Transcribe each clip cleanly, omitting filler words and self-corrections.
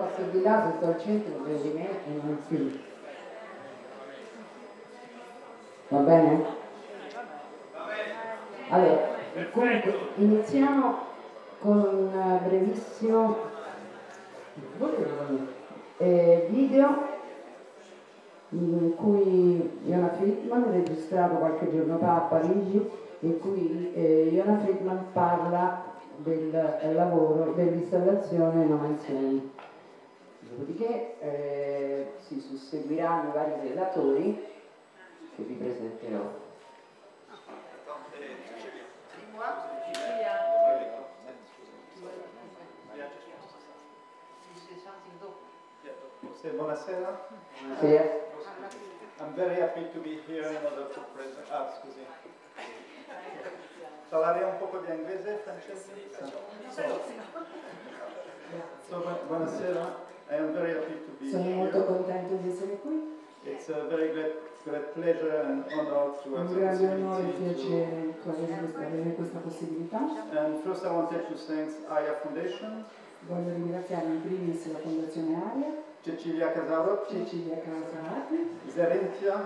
passo di là, se sto al centro, prendi me e non più. Va bene? Allora, comunque, iniziamo con un brevissimo video in cui Yona Friedman, registrato qualche giorno fa a Parigi, in cui Yona Friedman parla del lavoro dell'installazione No Man's Land. Dopodiché si susseguiranno i vari relatori che vi presenterò. Buonasera. Buonasera. I'm very happy to be here in order to present. Scusi. Parlare un poco di inglese, Francesco? Buonasera. I am very happy to be Sono here. molto contento di essere qui. It's a very great pleasure and honor to have Un the grande onore e possibility piacere avere questa possibilità. And first I wanted to thank AIA Foundation, Voglio ringraziare in primis la Fondazione AIA, Cecilia Casarotti, Cecilia Casarotti, Zerentia,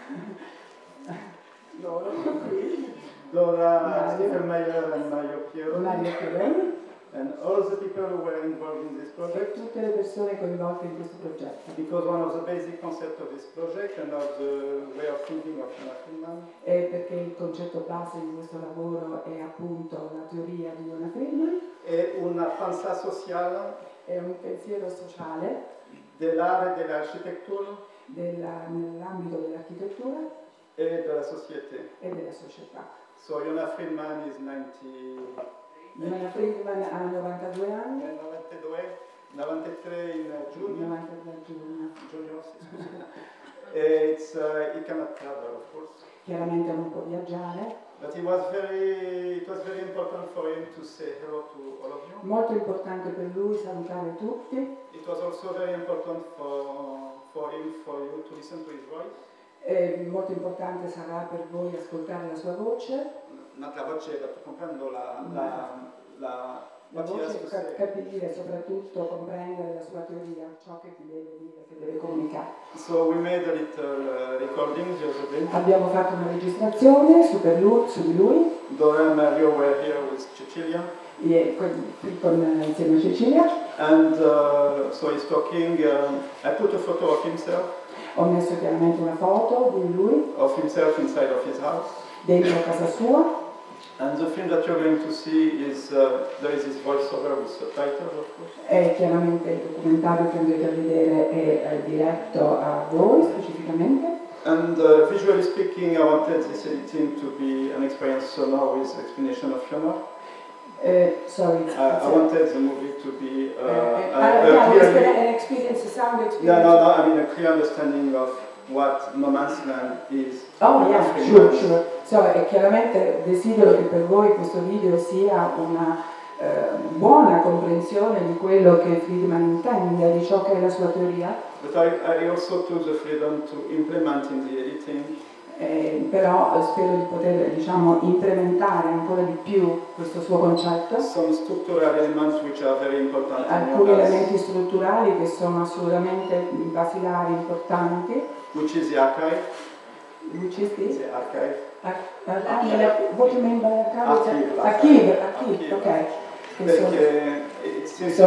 loro qui, Dora Mario. Stiefelmeier and Mario Piero, Mario Chiarelli and all the people who were involved in this e project. tutte le persone coinvolte in questo progetto. Because one of the basic concepts of this project and of the way of thinking of Yona Friedman E perché il concetto base di questo lavoro è appunto la teoria di Yona Friedman, è una pensée sociale è un pensiero sociale dell'arte e dell'architettura nell'ambito dell'architettura e della società. e della società. So Yona Friedman is 90. Yona Friedman ha 92 anni, 93 in giugno. 93 giugno. Giugno, sì, scusa. He cannot travel, of course. Chiaramente non può viaggiare. But it was very important for him to say hello to all of you. Molto importante per lui salutare tutti. It was also very important for you to listen to his voice. Molto importante sarà per voi ascoltare la sua voce. La voce, comprendo la voce, capire, soprattutto comprendere la sua teoria, ciò che ti deve dire, che deve comunicare. So we made a little recording the other day. Abbiamo fatto una registrazione su di lui. Dora and Mario were here with Cecilia. Insieme a Cecilia. And so he's talking. I put a photo of himself. Ho messo chiaramente una foto di lui. Of himself inside of his house. Dentro casa sua. And the film that you're going to see is there is this voiceover with subtitles, of course. E chiaramente il documentario che andrete a vedere è diretto a voi specificamente. And visually speaking, I wanted this editing to be an experience sonore with explanation of Yona. Sorry. I wanted the movie to be an experience, a sound experience. No, I mean a clear understanding of what No Man's Land is. Oh yeah, sure. So, chiaramente desidero che per voi questo video sia una buona comprensione di quello che Friedman intende, di ciò che è la sua teoria. But I also took the freedom to implement in the editing. Però spero di poter, implementare ancora di più questo suo concetto. Some structural elements which are very important. Alcuni elementi strutturali che sono assolutamente basilari, importanti. Which is the archive. Which is the archive. What do you mean by archive? Archive, ok. Perché it seems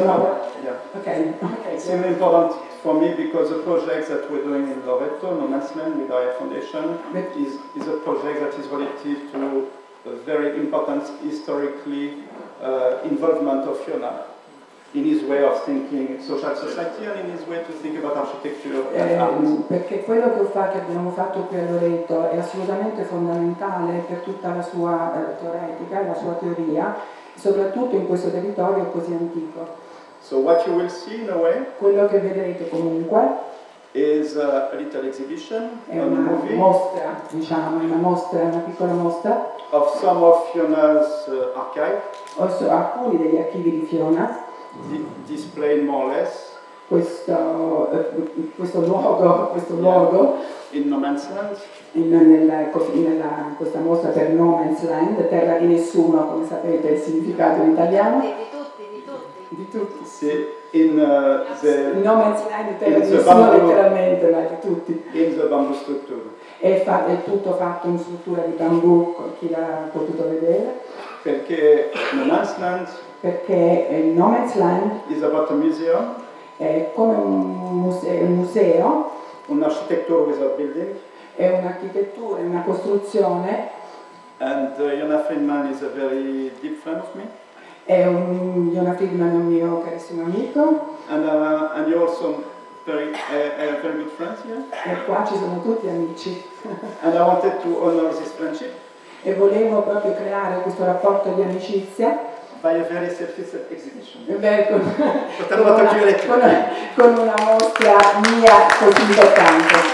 important for me because the project that we're doing in Loreto, No Man's Land with our foundation, is a project that is related to a very important historically involvement of Yona in his way of thinking social society and in his way to think about architecture and art. Perché quello che abbiamo fatto qui a Loreto è assolutamente fondamentale per tutta la sua teoretica, la sua teoria, soprattutto in questo territorio così antico. So what you will see in a way, quello che vedrete comunque, is a little exhibition, è una mostra, una piccola mostra of some of Yona's archive. Alcuni degli archivi di Fiona. Displayed more or less. Questo luogo in No Man's Land. In questa mostra per No Man's Land, terra di nessuno, come sapete il significato in italiano. Di tutti. Sì, in Il nome anziano per nessuno letteralmente, ma di tutti. In the bamboo structure. È tutto fatto in struttura di bambù, chi l'ha potuto vedere. Perché No Man's Land No Man's Land is about a museum. È come un museo. Un'architettura without building. È un'architettura, una costruzione. And Yona Friedman is a very deep friend of me. Yona Friedman è un mio carissimo amico. And you're also very good friends here. E qua ci sono tutti amici. And I wanted to honor this friendship. E volevo proprio creare questo rapporto di amicizia. By a very selfish exhibition. Con una mostra mia così importante.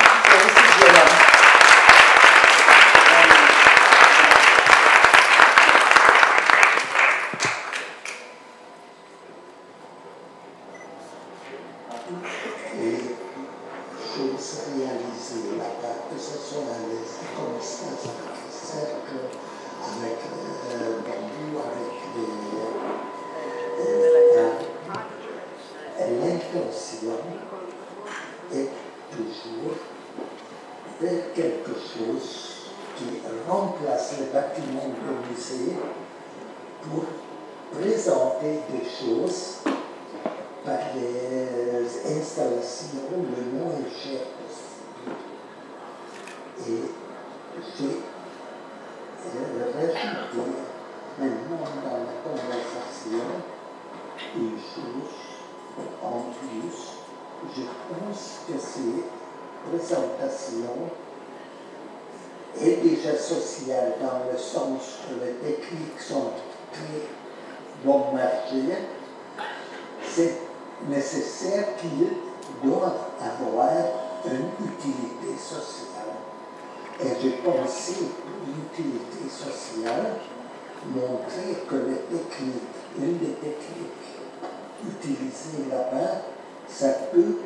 Est toujours vers quelque chose qui remplace les bâtiments du musée pour présenter des choses par les installations le moins chères possible. Et j'ai rajouté maintenant dans la conversation une chose en plus. Je pense que ces présentations est déjà sociale dans le sens que les techniques sont très bon marché. C'est nécessaire qu'ils doivent avoir une utilité sociale. Et j'ai pensé pour l'utilité sociale montrer que les techniques, une des techniques utilisées là-bas, ça peut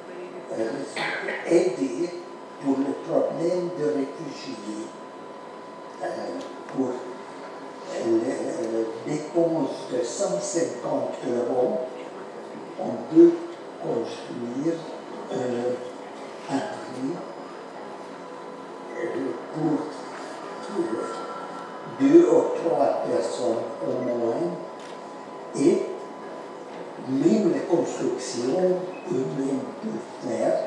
aider pour le problème de réfugiés. Pour les dépenses de 150 €, on peut construire un abri pour 2 ou 3 personnes au moins, et même les constructions eux-mêmes peuvent faire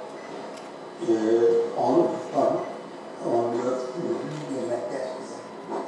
en leur fournit les matériaux.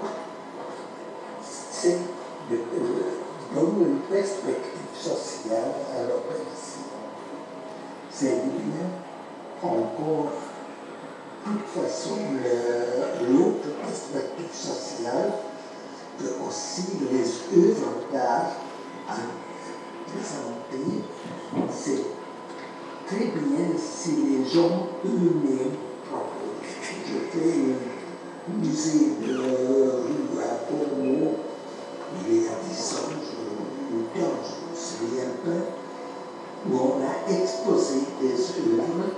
C'est de donner une perspective sociale à l'opération. C'est bien encore, de toute façon, l'autre perspective sociale que aussi les œuvres d'art présentées, c'est très bien si les gens eux-mêmes proposent. Je fais un musée de rue à Porno, il y a 10 ans, je ne me souviens pas, où on a exposé des œuvres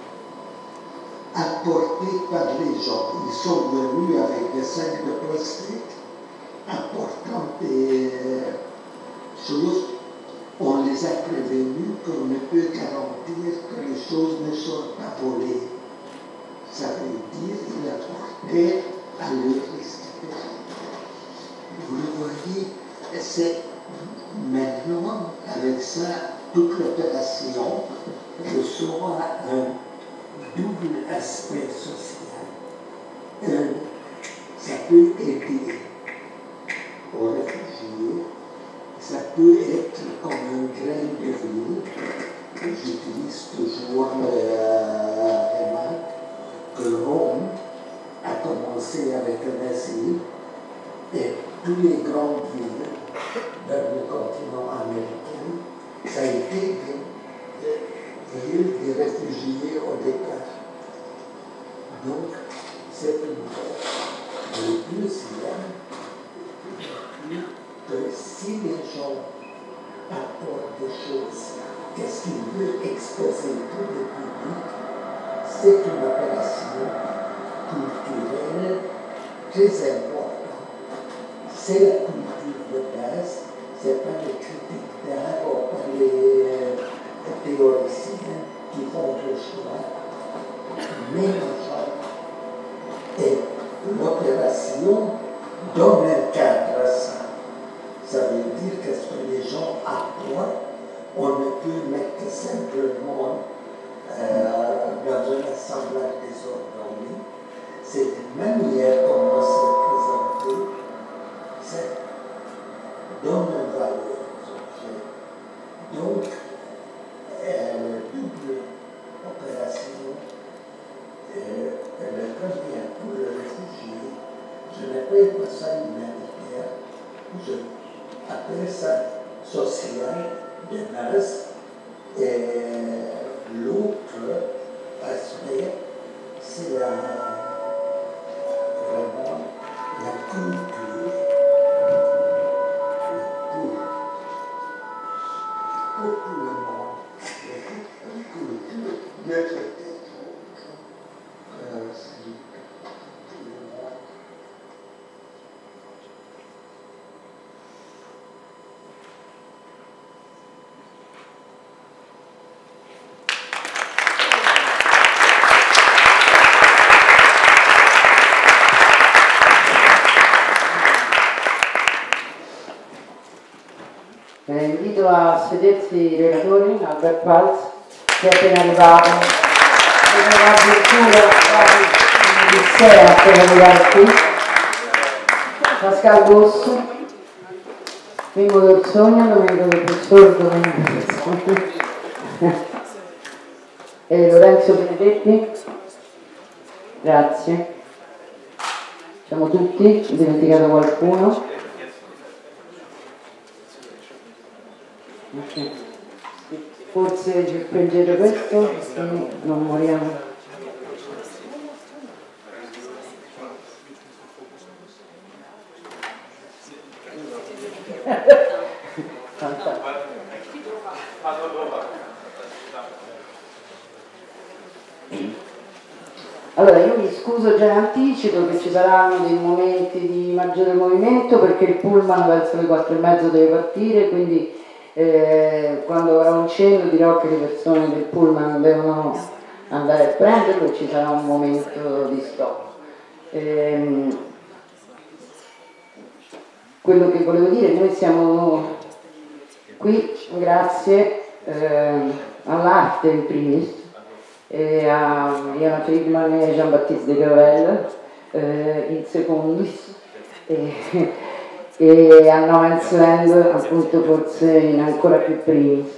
apportées par les gens. Ils sont venus avec des sacs de plastique, apportant des choses. On les a prévenus qu'on ne peut garantir que les choses ne sont pas volées. Ça veut dire qu'ils apportaient à leur risque. Vous le voyez, c'est maintenant, avec ça, toute l'opération reçoit un double aspect social. Ça peut aider aux réfugiés. Ça peut être comme un grain de vie. J'utilise toujours la remarque que Rome a commencé avec un asile et toutes les grandes villes dans le continent américain, ça a été des villes des réfugiés au départ. Donc, c'est une chose. Le deuxième, que si les gens apportent des choses, qu'est-ce qu'ils veulent exposer pour le public, c'est une opération culturelle très importante. C'est la culture de base, c'est pas les critiques d'art ou pas les théoriciens qui font le choix, mélangeant. Et l'opération donne un cadre à ça. Ça veut dire que ce que les gens apprennent, on ne peut mettre simplement dans un assemblage désordonné. C'est une manière comment se présenter, c'est donne une valeur aux objets. Donc, double opération, le premier pour le réfugié, je n'appelle pas ça humanitaire, je appelle ça social de base, et l'autre aspect, c'est vraiment la culture pour tout le monde. La culture de traiter Invito a sedersi i relatori, Albert Walz, che è appena arrivato, l'avventura di sé appena arrivato qui, Pascal Bosso, Mimmo D'Orsogna, Domenico Del Professor, Domenico D'Orsogna e Lorenzo Benedetti. Grazie. Siamo tutti, ho dimenticato qualcuno. Okay. Forse prendete questo, se non moriamo. Allora, io mi scuso già in anticipo che ci saranno dei momenti di maggiore movimento perché il pullman verso le 4:30 deve partire, quindi quando avrò un cenno dirò che le persone del pullman devono andare a prenderlo e ci sarà un momento di stop. Quello che volevo dire, noi siamo qui grazie all'arte in primis, a Iona Friedman e Jean-Baptiste de Gavel in secondis e a No Man's Land appunto forse in ancora più primis.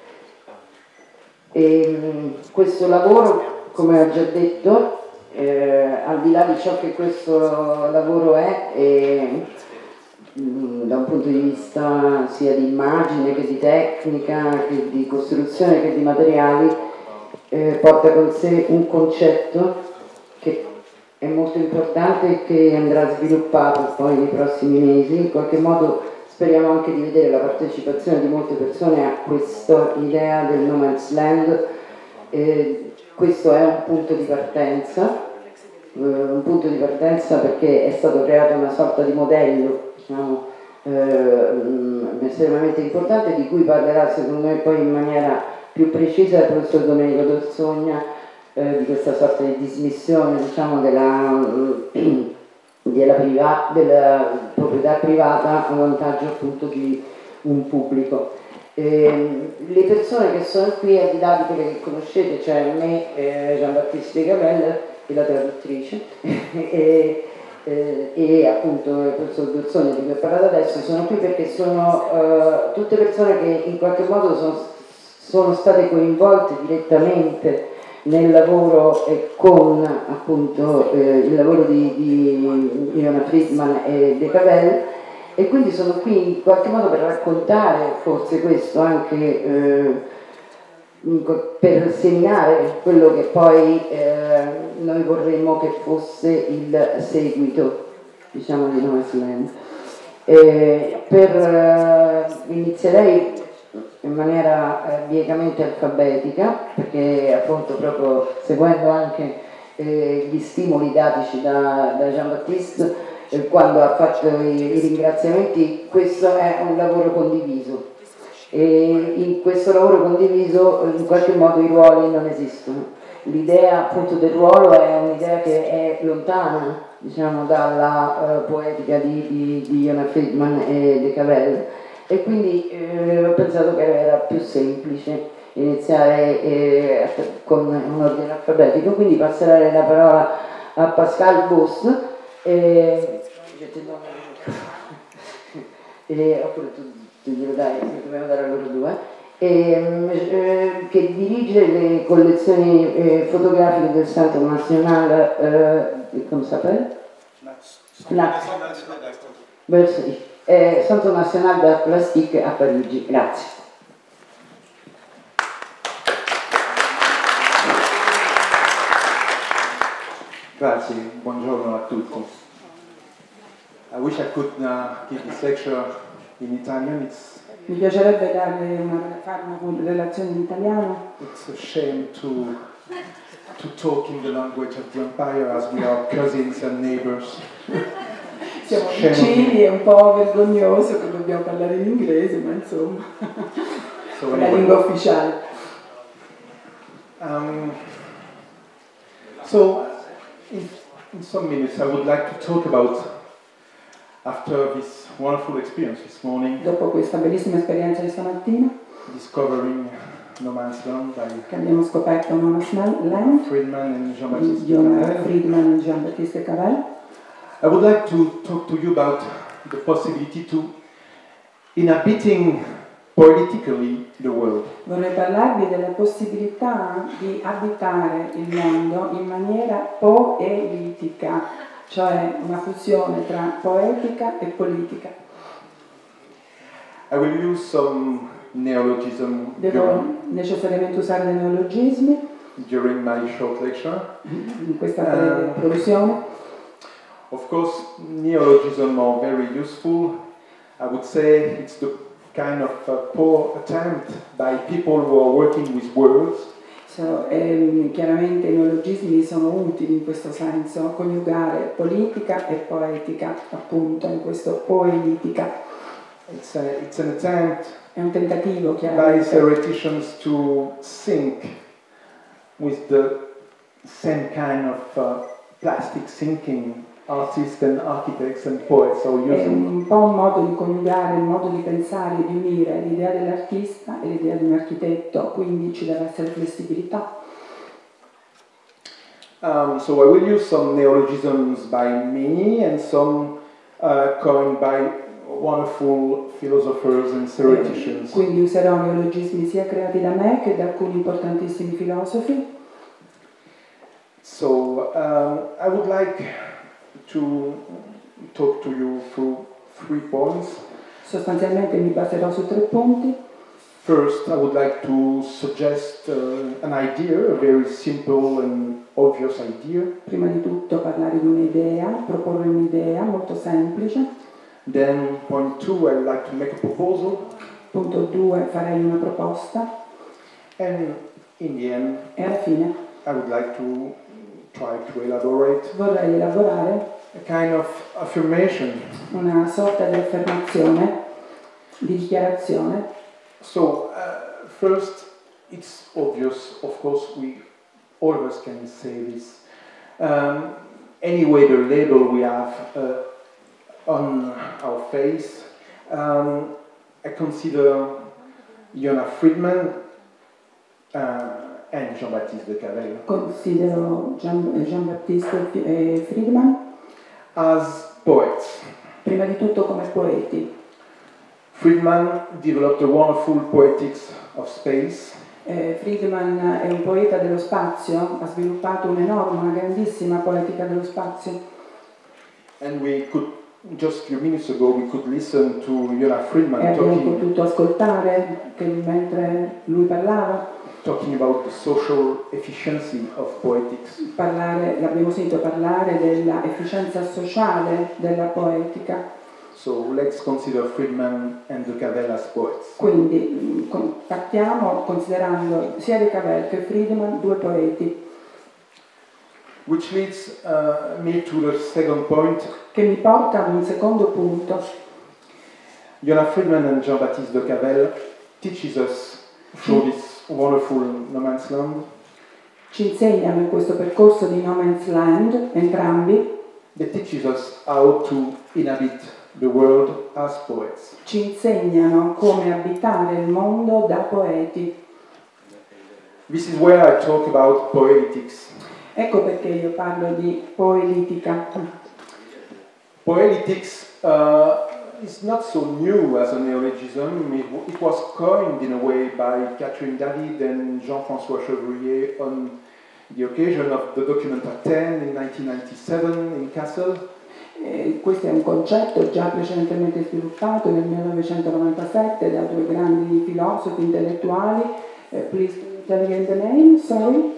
Questo lavoro, come ho già detto, al di là di ciò che questo lavoro è da un punto di vista sia di immagine che di tecnica, che di costruzione che di materiali, porta con sé un concetto che è molto importante e che andrà sviluppato poi nei prossimi mesi. In qualche modo speriamo anche di vedere la partecipazione di molte persone a questa idea del No Man's Land. Questo è un punto di partenza perché è stato creato una sorta di modello, diciamo, estremamente importante, di cui parlerà secondo me poi in maniera più precisa il professor Domenico D'Orsogna, di questa sorta di dismissione, diciamo, della proprietà privata a vantaggio appunto di un pubblico. Le persone che sono qui, al di là di quelle che conoscete, cioè me, Jean-Baptiste de Gavel e la traduttrice e appunto il professor D'Orsogna di cui ho parlato adesso, sono qui perché sono tutte persone che in qualche modo sono state coinvolte direttamente nel lavoro con appunto il lavoro di Iona Friedman e De Gavel, e quindi sono qui in qualche modo per raccontare forse questo anche per seminare quello che poi noi vorremmo che fosse il seguito, diciamo, di No Man's Land. Inizierei in maniera biecamente alfabetica, perché appunto proprio seguendo anche gli stimoli datici da Jean-Baptiste, quando ha fatto i ringraziamenti, questo è un lavoro condiviso e in questo lavoro condiviso in qualche modo i ruoli non esistono. L'idea appunto del ruolo è un'idea che è lontana, diciamo, dalla poetica di Yonah Friedman e De Cavell, e quindi ho pensato che era più semplice iniziare con un ordine alfabetico, quindi passerei la parola a Pascal Boss, oppure tu glielo dai, dobbiamo dare a loro due, che dirige le collezioni fotografiche del Centre National, come s'appelle? Centre National d'Art Plastique a Parigi. Grazie. Grazie, buongiorno a tutti. I wish I could give this lecture in Italian. Mi piacerebbe fare una relazione in italiano. It's a shame to talk in the language of the empire as we are cousins and neighbors. Siamo vicini, è un po' vergognoso che dobbiamo parlare in inglese, ma insomma, è la lingua ufficiale. So, in some minutes I would like to talk about, after this wonderful experience this morning, dopo questa bellissima esperienza di stamattina, discovering No Man's Land by che abbiamo scoperto No Man's Land, Friedman and Jean-Baptiste Friedman e Jean-Baptiste Cavell, I would like to talk to you about the possibility to inhabiting politically the world. Vorrei parlarvi della possibilità di abitare il mondo in maniera poetica, cioè una fusione tra poetica e politica. I will use some neologism Devo necessariamente usare dei neologismi during my short lecture. In questa breve prolusione. Of course, neologism are very useful. I would say it's the kind of poor attempt by people who are working with words. Chiaramente i neologismi sono utili in questo senso, coniugare politica e poetica, appunto, in questo poetica. It's an attempt è un tentativo by theoreticians to think with the same kind of plastic thinking artists and architects and poets are using. È un po' un modo di coniugare, il modo di pensare, di unire l'idea dell'artista e l'idea di un architetto, quindi ci deve essere flessibilità. So I will use some neologisms by me and some coined by wonderful philosophers and theoreticians. Quindi userò neologismi sia creati da me che da alcuni importantissimi filosofi. So I would like to talk to you through 3 points. Sostanzialmente mi baserò su 3 punti. First, I would like to suggest an idea, a very simple and obvious idea. Prima di tutto parlare di un'idea, proporre un'idea molto semplice. Then, point 2, I would like to make a proposal. Punto 2, farei una proposta. And in the end, e alla fine, I would like to try to elaborate. Vorrei elaborare a kind of affirmation. Una sorta di affermazione, di dichiarazione. So, first, it's obvious, of course, all of us can say this. Anyway, the label we have on our face, I consider Yonah Friedman and Jean-Baptiste De Cavell. Considero Jean-Baptiste e Friedman as poets. Prima di tutto come poeti. Friedman developed a wonderful poetics of space. Friedman è un poeta dello spazio, ha sviluppato una grandissima poetica dello spazio. And we could, just a few minutes ago, we could listen to Yonah Friedman e abbiamo potuto ascoltare che mentre lui parlava, talking about the social efficiency of poetics. L'abbiamo sentito parlare della efficienza sociale della poetica. So let's consider Friedman and De Cavell as poets. Quindi partiamo considerando sia De Cavell che Friedman 2 poeti. Which leads me to the second point. Che mi porta ad un secondo punto. Yonah Friedman and Jean-Baptiste de Cavel teaches us through this wonderful No Man's Land. Ci insegnano in questo percorso di No Man's Land, entrambi. They teaches us how to inhabit the world as poets. Ci insegnano come abitare il mondo da poeti. This is where I talk about poetics. Ecco perché io parlo di poetica. Poetics is not so new as a neologism. It was coined in a way by Catherine David and Jean-François Chevrier on the occasion of the Documenta 10 in 1997 in Kassel. Questo è un concetto già precedentemente sviluppato nel 1997 da due grandi filosofi intellettuali. Please tell again the name, sorry.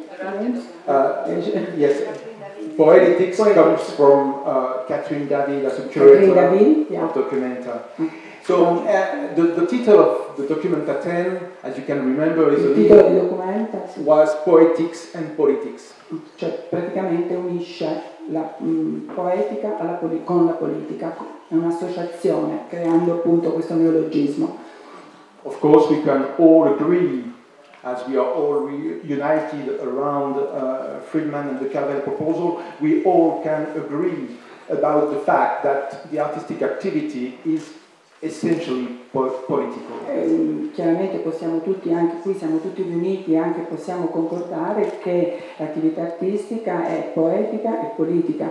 Yes, poetics comes from Catherine David as a curator of Documenta. So the title of the Documenta 10, as you can remember, is il titolo di Documenta was Poetics and Politics. Cioè praticamente unisce la poetica con la politica, è un'associazione creando appunto questo neologismo. Of course we can all agree, as we are all united around Friedman and the Cavel proposal, we all can agree about the fact that the artistic activity is essentially political. Chiaramente possiamo tutti, anche qui siamo tutti riuniti e anche possiamo concordare che l'attività artistica è poetica e politica.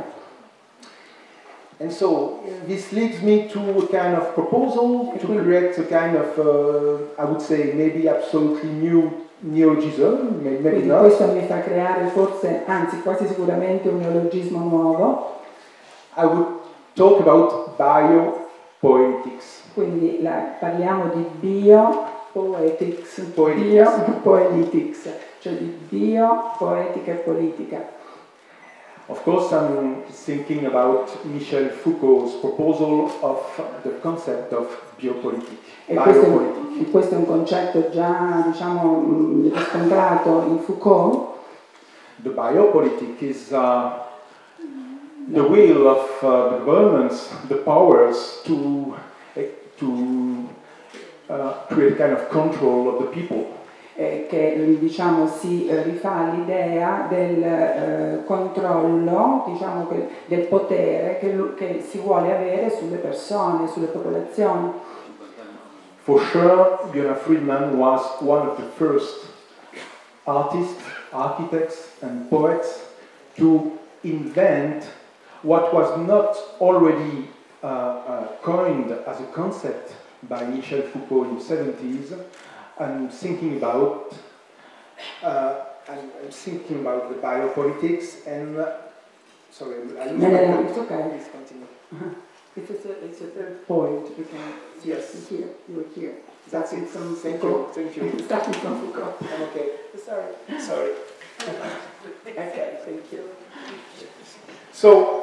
And so this leads me to a kind of proposal to create a kind of, I would say, maybe absolutely new neologism, maybe Quindi not. questo mi fa creare forse, anzi quasi sicuramente un neologismo nuovo. I would talk about biopoetics. Quindi parliamo di biopoetics, biopoetics, cioè di biopoetica e politica. Of course, I'm thinking about Michel Foucault's proposal of the concept of biopolitik. E questo è un concetto già, diciamo, riscontrato in Foucault. The biopolitik is the will of the governments, the powers to create kind of control of the people. Che diciamo si rifà all'idea del controllo, diciamo del potere che si vuole avere sulle persone, sulle popolazioni. For sure, Yonah Friedman was one of the first artists, architects and poets to invent what was not already coined as a concept by Michel Foucault in the 70s. I'm thinking about the biopolitics and sorry, it's okay. Please continue. It's a third point. You can yes. Here, you're here. That's it. Thank you. Starting from Foucault. I'm okay. Sorry. Okay, thank you. So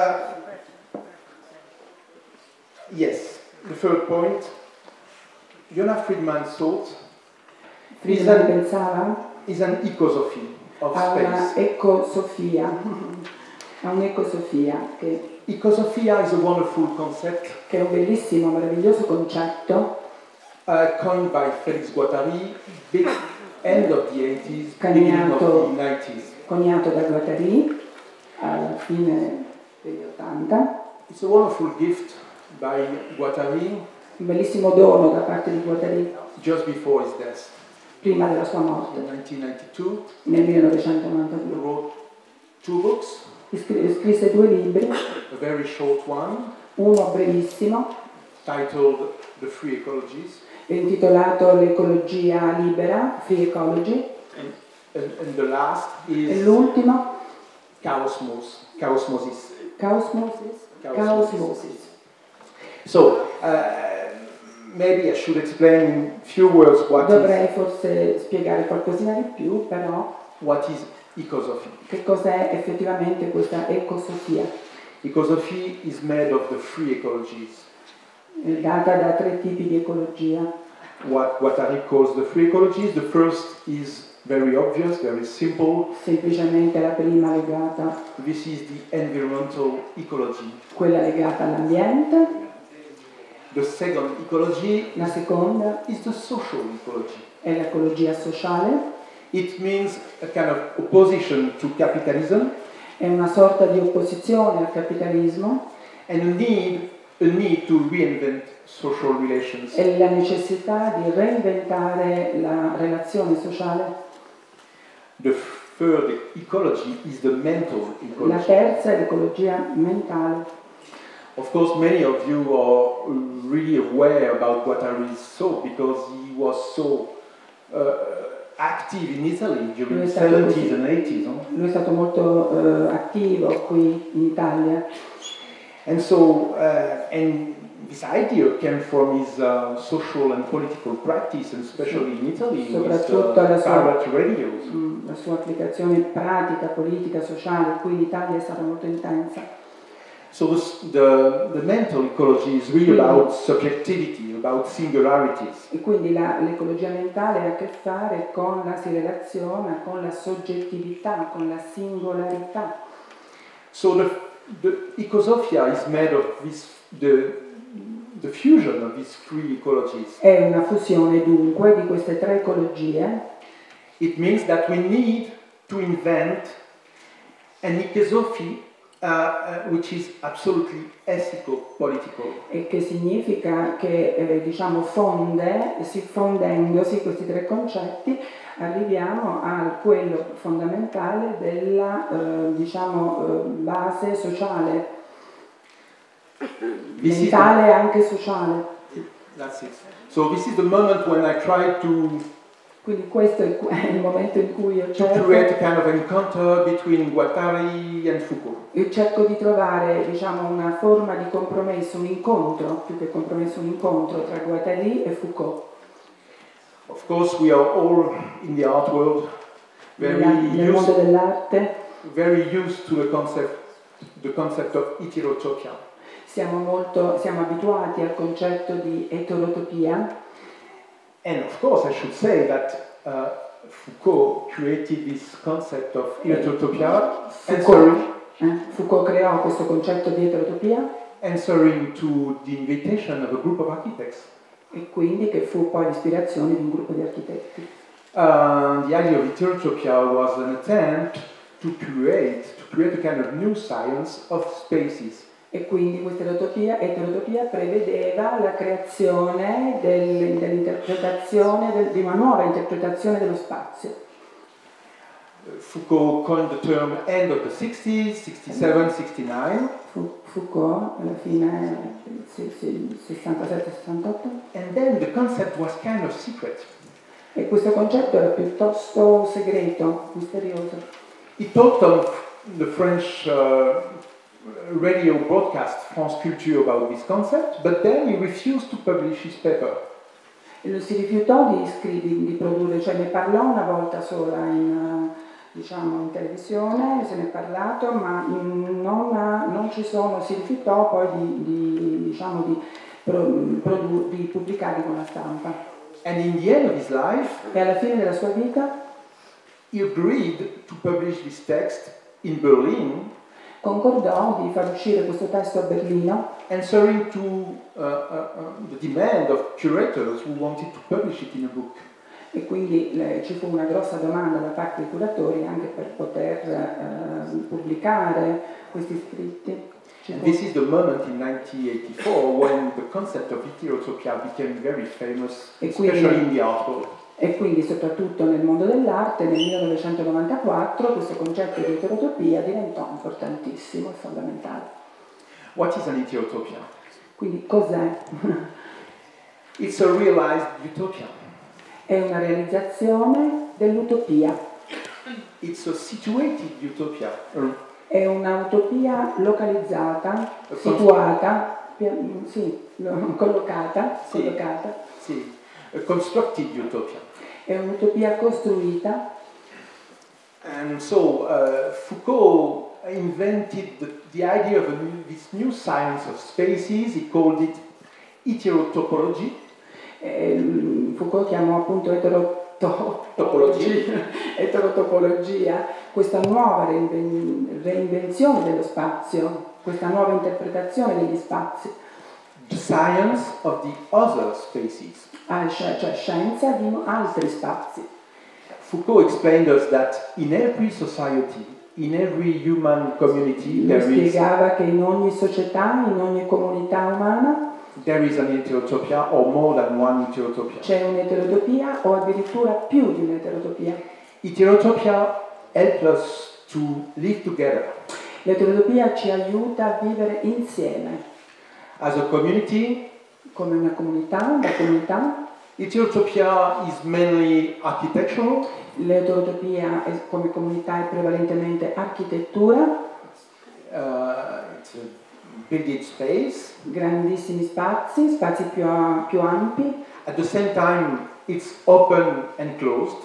yes, the third point. Yonah Friedman thought Friedman pensava is an ecosophy of a una space. ecosofia, a un'ecosofia che Ecosophia is a wonderful concept è un bellissimo, meraviglioso concetto coined by Félix Guattari, big end of the 80s, beginning of the 90s. coniato da Guattari alla fine degli 80. It's a wonderful gift by Guattari Un bellissimo dono da parte di Guattari just before his death. prima della sua morte, In 1992, nel he 1992. wrote two books, Scrisse due libri, a very short one, uno brevissimo, titled The Free Ecologies, intitolato L'ecologia libera, Free Ecology, and the last e is l'ultimo, Chaosmosis. Chaosmosis. So, maybe I should explain in few words Dovrei forse spiegare qualcosina di più, però, what is ecosophy. che cos'è effettivamente questa ecosofia, Ecosophy is made of the free ecologies. data da tre tipi di ecologia. What Guattari calls the free ecologies, the first is very obvious, very simple. Semplicemente la prima legata, This is the environmental ecology. quella legata all'ambiente, The second ecology la seconda is the social ecology. è l'ecologia sociale, It means a kind of opposition to capitalism è una sorta di opposizione al capitalismo and a need to reinvent social relations. e la necessità di reinventare la relazione sociale. The third ecology is the mental La ecology. terza è l'ecologia mentale. Of course, many of you are really aware about Guattari's thought because he was so active in Italy during the 70s and 80s. No? Lui è stato molto attivo qui in Italia. And so, and this idea came from his social and political practice, and especially in Italy with pirate radios. La sua applicazione pratica, politica, sociale qui in Italia è stata molto intensa. So the mental ecology is really about subjectivity, about singularities. E quindi l'ecologia mentale ha a che fare con si relaziona con la soggettività, con la singolarità. So the Ecosophia is made of the fusion of these three ecologies. È una fusione dunque di queste tre ecologie. It means that we need to invent an ecosophy which is absolutely ethico-political. E che significa che diciamo fondendosi questi tre concetti arriviamo a quello fondamentale della base sociale, mentale e anche sociale. That's it. So this is the moment when I try to Quindi questo è il momento in cui io create a kind of encounter between Guattari and Foucault. Io cerco di trovare, diciamo, una forma di compromesso, un incontro, più che compromesso, un incontro tra Guattari e Foucault. Of course, we are all in the art world Nel mondo dell'arte very used to the concept of heterotopia. siamo abituati al concetto di eterotopia. And of course, I should say that Foucault created this concept of heterotopia, Foucault creò questo concetto di eterotopia answering to the invitation of a group of architects. e quindi che fu poi l'ispirazione di un gruppo di architetti. The idea of heterotopia was an attempt to create a kind of new science of spaces. E quindi questa eterotopia prevedeva la creazione dell'interpretazione, di una nuova interpretazione dello spazio. Foucault coined the term end of the 60s, 67, 69. Foucault, alla fine 67-68. And then the concept was kind of secret. E questo concetto era piuttosto segreto, misterioso. He talked on the French radio broadcast France Culture about this concept, but then he refused to publish his paper. E lui si rifiutò di produrre, cioè ne parlò una volta sola in televisione, se ne è parlato, ma non ci sono, si rifiutò poi di pubblicarli con la stampa. And in the end of his life, E alla fine della sua vita he agreed to publish this text in Berlin, concordò di far uscire questo testo a Berlino, answering to the demand of curators who wanted to publish it in a book. e quindi ci fu una grossa domanda da parte dei curatori anche per poter pubblicare questi scritti. And this is the moment in 1984 when the concept of heterotopia became very famous, especially in the art world. E quindi soprattutto nel mondo dell'arte nel 1994 questo concetto di eterotopia diventò importantissimo e fondamentale. What is an heterotopia? Quindi cos'è? It's a realized utopia. È una realizzazione dell'utopia. It's a situated utopia. È un'utopia localizzata, situata, collocata. Sì. A constructed utopia. È un'utopia costruita. And so Foucault invented the idea of this new science of spaces. He called it heterotopology. Foucault chiamò appunto eterotopologia, questa nuova reinvenzione dello spazio, questa nuova interpretazione degli spazi. The science of the other spaces. Cioè scienza di altri spazi. Foucault explained us that in every society, in every human community, Lui spiegava che in ogni società, in ogni comunità umana, there is an heterotopia or more than one heterotopia. C'è un'eterotopia o addirittura più di un'eterotopia. Heterotopia help us to live together. L'eterotopia ci aiuta a vivere insieme. As a community, come una comunità. Heterotopia is mainly architectural. L'eterotopia come comunità è prevalentemente architettura. It's a building space. Grandissimi spazi più ampi. At the same time, it's open and closed.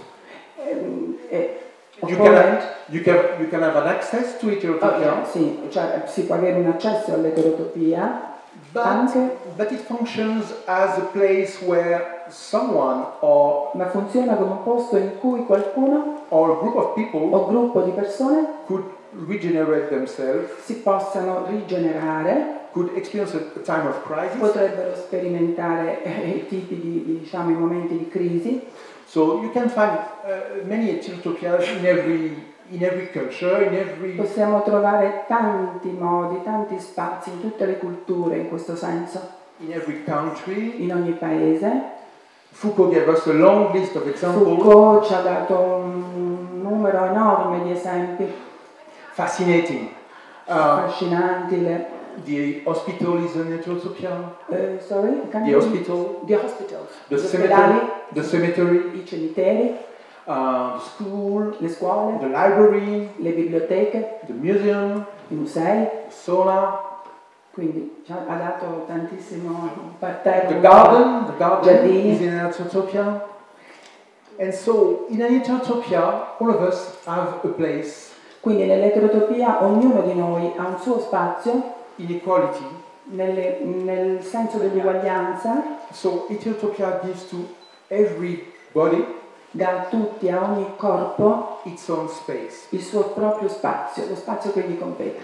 You can have an access to heterotopia. Sì, cioè si può avere un accesso all'eterotopia. But it functions as a place where someone ma funziona come un posto in cui qualcuno or a group of people o gruppo di persone could regenerate themselves, si possano rigenerare, could experience a time of crisis, potrebbero sperimentare i tipi di i momenti di crisi. So you can find many heterotopias in every culture, in every... Possiamo trovare tanti modi, tanti spazi in tutte le culture in questo senso. In every country. In ogni paese. Foucault gave us a long list of examples. Foucault ci ha dato un numero enorme di esempi. Fascinating. Affascinanti. The hospital is an heterotopia. Sorry? The hospital. The hospital. The cemetery. The cemetery. I cimiteri. The school. Le scuole. The library. Le biblioteche. The museum. I musei. The sauna. Quindi ci ha dato tantissimo parterre. The garden giardini. Is in an heterotopia. And so, in an heterotopia, all of us have a place. Quindi nell'eterotopia ognuno di noi ha un suo spazio. Inequality. Nel senso dell'uguaglianza. So heterotopia gives to everybody, dà a tutti, a ogni corpo, its own space. Il suo proprio spazio, lo spazio che gli compete.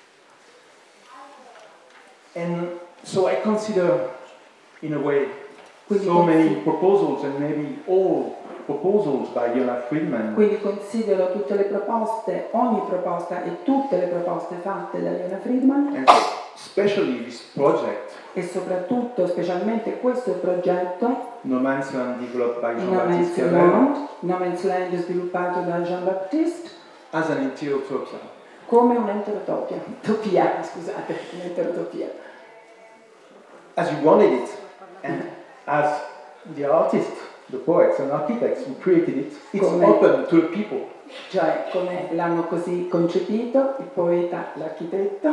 And so I consider, in a way, so many proposals and maybe all proposals by Yona Friedman. Quindi considero tutte le proposte, ogni proposta e tutte le proposte fatte da Yona Friedman. And especially this project. E soprattutto, specialmente questo progetto. No Man's Land developed by Jean-Baptiste Carrère. No Man's Land sviluppato da Jean-Baptiste. As an heterotopia. Come un'enterotopia. Scusate, un'enterotopia. As you wanted it, and as the artists, the poets and architects who created it, it's open to the people. Cioè, come l'hanno così concepito, il poeta, l'architetto,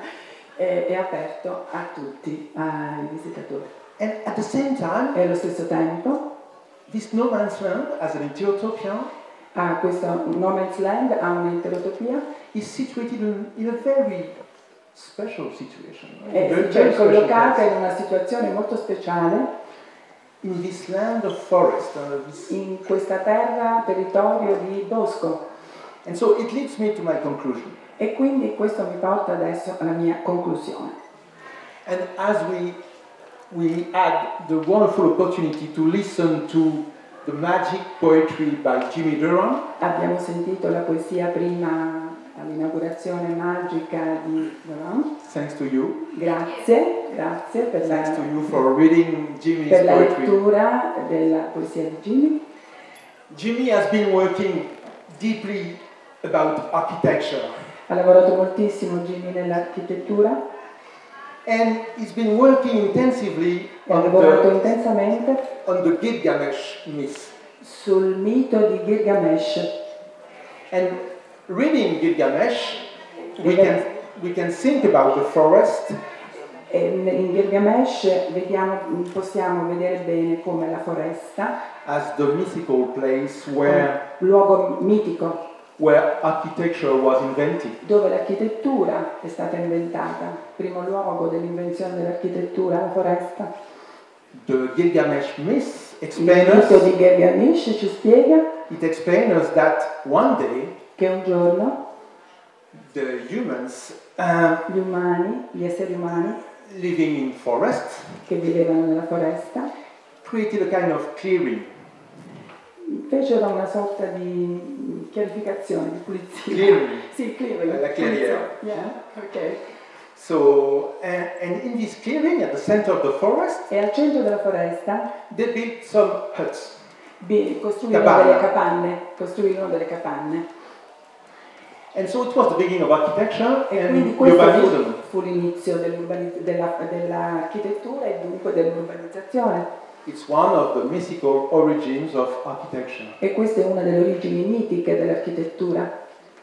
è aperto a tutti, ai visitatori. And at the same time, e allo stesso tempo, this No Man's Land, as an heterotopia, questo No Man's Land ha un'enterotopia, is situated in a very special situation. È collocata in una situazione molto speciale. In this land of forest, in questa terra, territorio di bosco. And so it leads me to my conclusion. E quindi questo mi porta adesso alla mia conclusione. And as we had the wonderful opportunity to listen to the magic poetry by Jimmy Durham. Abbiamo sentito la poesia prima all'inaugurazione magica di Durham. Thanks to you. Grazie per Thanks to you for reading Jimmy's per la poetry. lettura della poesia di Jimmy. Jimmy has been working deeply about architecture. Ha lavorato moltissimo Jimmy nell'architettura. And he's been working intensively on the Gilgamesh myth. Sul mito di Gilgamesh. And reading Gilgamesh, we can think about the forest. In Gilgamesh possiamo vedere bene come la foresta as the mythical place where luogo mitico where architecture was invented. Dove l'architettura è stata inventata, primo luogo dell'invenzione dell'architettura, la foresta. The Gilgamesh myth explains Il mito us, di Gilgamesh ci spiega it explains us that one day che un giorno the humans gli umani, gli esseri umani living in forests che vivevano nella foresta created a kind of clearing. fecero una sorta di chiarificazione, di pulizia. Clearing. Sì, clearing. La clairière. Yeah, ok. So, and in this clearing, at the center of the forest, E al centro della foresta they built some huts. costruirono Capanne. delle capanne. And so it was the beginning of architecture E quindi and questo urbanism. fu l'inizio dell'architettura e dunque dell'urbanizzazione. It's one of the mythical origins of architecture. E questa è una delle origini mitiche dell'architettura.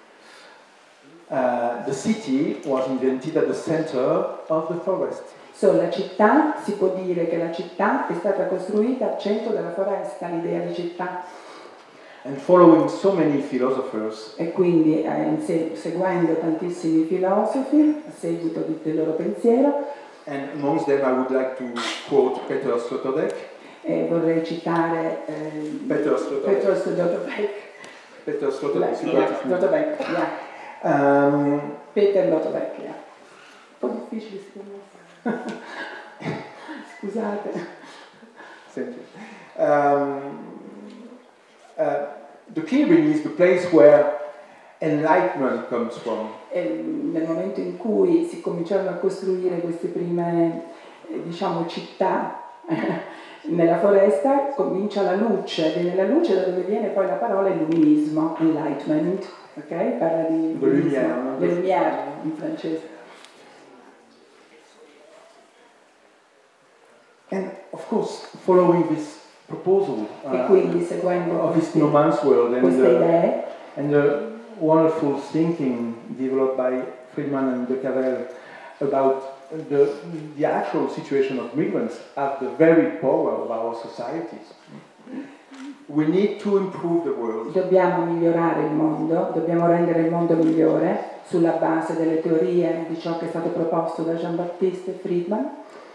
The city was invented at the center of the forest. La città, si può dire che la città è stata costruita al centro della foresta, l'idea di città. And following so many philosophers, E quindi seguendo tantissimi filosofi a seguito del loro pensiero, and amongst them I would like to quote Peter Sloterdijk. vorrei citare Peter Sloterdijk. Peter Sloterdijk. Sloterdijk, yeah. Peter Sloterdijk, yeah. Un po' difficile secondo me. Scusate. Thank you. The clearing is the place where enlightenment comes from. E nel momento in cui si cominciarono a costruire queste prime, diciamo, città nella foresta, comincia la luce, viene la luce da dove viene poi la parola illuminismo, enlightenment, ok? Parla di lumière, le lumière in francese. And of course, following this proposal E quindi seguendo of this no man's world queste idee and the wonderful thinking developed by Friedman and de Cavell about the actual situation of migrants at the very power of our societies. We need to improve the world. dobbiamo migliorare il mondo, dobbiamo rendere il mondo migliore sulla base delle teorie di ciò che è stato proposto da Jean-Baptiste Friedman.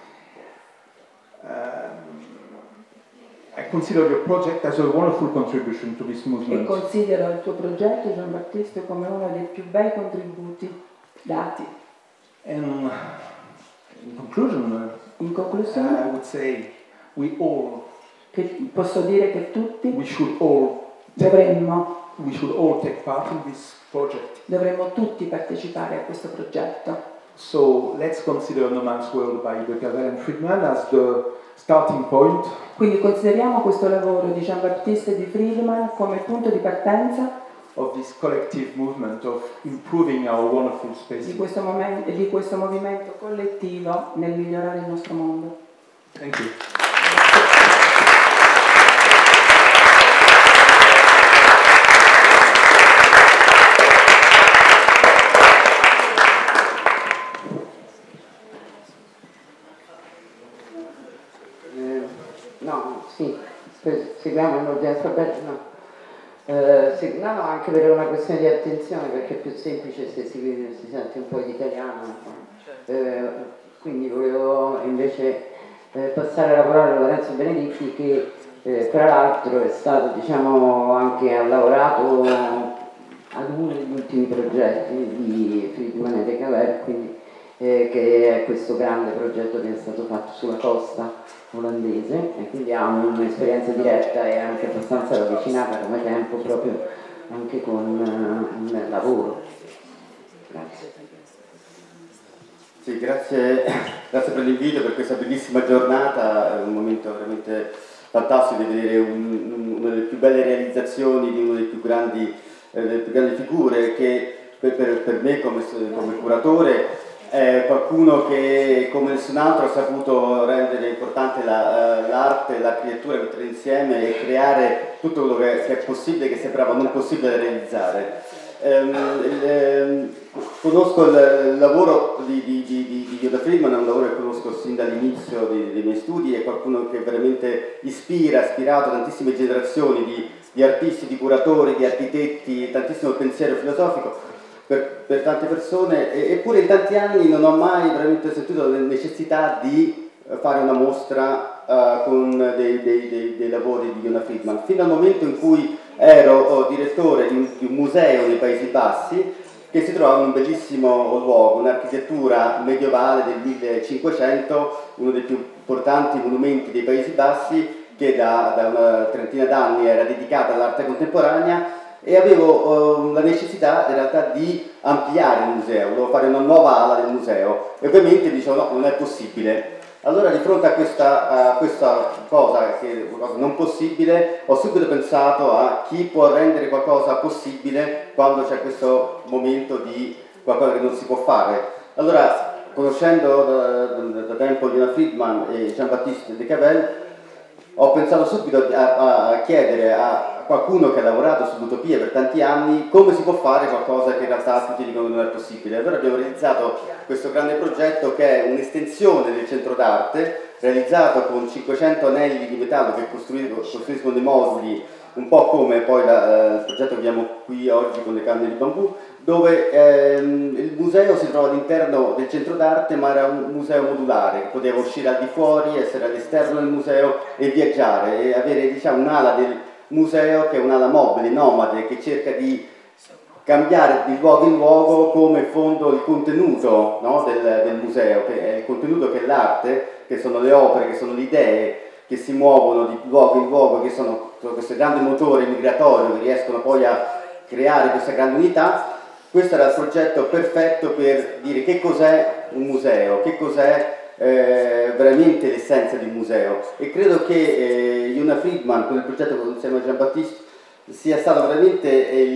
I consider your project as a wonderful contribution to this E movement. considero il tuo progetto, Jean-Baptiste, come uno dei più bei contributi dati. And in conclusion, In I conclusione, would say we posso dire che tutti should all take part in this project. dovremmo tutti partecipare a questo progetto. So let's consider No Man's World by de Cavell and Friedman as the starting point. Quindi consideriamo questo lavoro di Jean-Baptiste e di Friedman come punto di partenza Of this collective movement of improving our wonderful di spaces. questo movimento collettivo nel migliorare il nostro mondo. Thank you. Sì, seguiamo l'ordine alfabetico, no. No, anche per una questione di attenzione, perché è più semplice se si sente un po' di italiano. Quindi volevo invece passare la parola a Lorenzo Benedetti, che tra l'altro è stato, diciamo, anche ha lavorato ad uno degli ultimi progetti di Friedman e de Cavell, quindi che è questo grande progetto che è stato fatto sulla costa olandese, e quindi ha un'esperienza diretta e anche abbastanza ravvicinata come tempo proprio anche con il lavoro. Grazie. Sì, grazie per l'invito, per questa bellissima giornata, è un momento veramente fantastico di vedere una delle più belle realizzazioni di una delle più grandi figure che per me come curatore è qualcuno che come nessun altro ha saputo rendere importante l'arte e l'architettura, mettere insieme e creare tutto quello che è possibile, che sembrava non possibile da realizzare. Conosco il lavoro di Yoda Friedman, è un lavoro che conosco sin dall'inizio dei miei studi, è qualcuno che veramente ha ispirato tantissime generazioni di artisti, di curatori, di architetti, tantissimo pensiero filosofico per tante persone, eppure in tanti anni non ho mai veramente sentito la necessità di fare una mostra con dei lavori di Yona Friedman, fino al momento in cui ero direttore di un museo nei Paesi Bassi che si trova in un bellissimo luogo, un'architettura medievale del 1500, uno dei più importanti monumenti dei Paesi Bassi, che da una trentina d'anni era dedicata all'arte contemporanea, e avevo la necessità in realtà di ampliare il museo, volevo fare una nuova ala del museo e ovviamente dicevo no, non è possibile. Allora di fronte a questa cosa, che è una cosa non possibile, ho subito pensato a chi può rendere qualcosa possibile quando c'è questo momento di qualcosa che non si può fare. Allora, conoscendo da tempo Yona Friedman e Jean-Baptiste Decavelle, ho pensato subito a chiedere a qualcuno che ha lavorato sull'utopia per tanti anni come si può fare qualcosa che in realtà tutti dicono non è possibile. Allora abbiamo realizzato questo grande progetto che è un'estensione del centro d'arte, realizzato con 500 anelli di metallo che costruiscono dei moduli, un po' come poi il progetto che abbiamo qui oggi con le canne di bambù, dove il museo si trova all'interno del centro d'arte, ma era un museo modulare, che poteva uscire al di fuori, essere all'esterno del museo e viaggiare e avere, diciamo, un'ala del museo che è un'ala mobile, nomade, che cerca di cambiare di luogo in luogo come in fondo il contenuto, no, del museo, che è il contenuto che è l'arte, che sono le opere, che sono le idee, che si muovono di luogo in luogo, che sono questo grande motore migratorio che riescono poi a creare questa grande unità. Questo era il progetto perfetto per dire che cos'è un museo, che cos'è veramente l'essenza di un museo, e credo che Yona Friedman con il progetto insieme a Jean-Baptiste sia stato veramente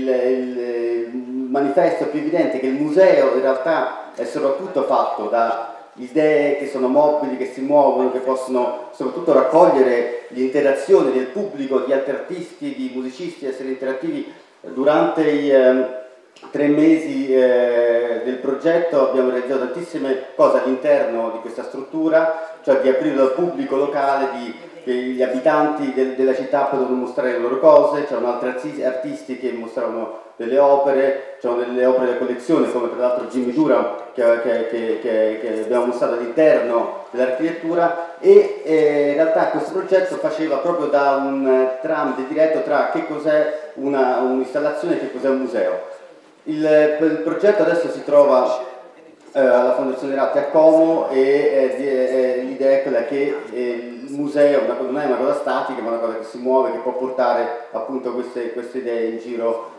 il manifesto più evidente che il museo in realtà è soprattutto fatto da idee che sono mobili, che si muovono, che possono soprattutto raccogliere l'interazione del pubblico, di altri artisti, di musicisti, essere interattivi. Durante i 3 mesi del progetto abbiamo realizzato tantissime cose all'interno di questa struttura, cioè di aprire al pubblico locale, che gli abitanti della città potevano mostrare le loro cose, c'erano altri artisti che mostravano delle opere, c'erano delle opere della collezione come tra l'altro Jimmy Durham che abbiamo mostrato all'interno dell'architettura, e in realtà questo progetto faceva proprio da un tramite diretto tra che cos'è un'installazione e che cos'è un museo. Il progetto adesso si trova alla Fondazione Ratti a Como e l'idea è quella che il museo non è una cosa statica, ma una cosa che si muove, che può portare appunto queste idee in giro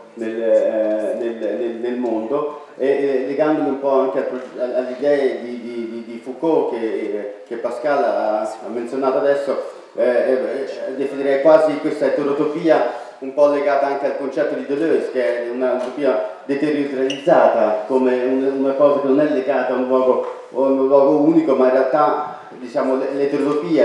nel mondo, e legandomi un po' anche alle idee di Foucault che Pascal ha menzionato adesso, definirei quasi questa eterotopia un po' legata anche al concetto di Deleuze, che è un'utopia deterritorializzata, come una cosa che non è legata a un luogo unico, ma in realtà, diciamo, l'eterotopia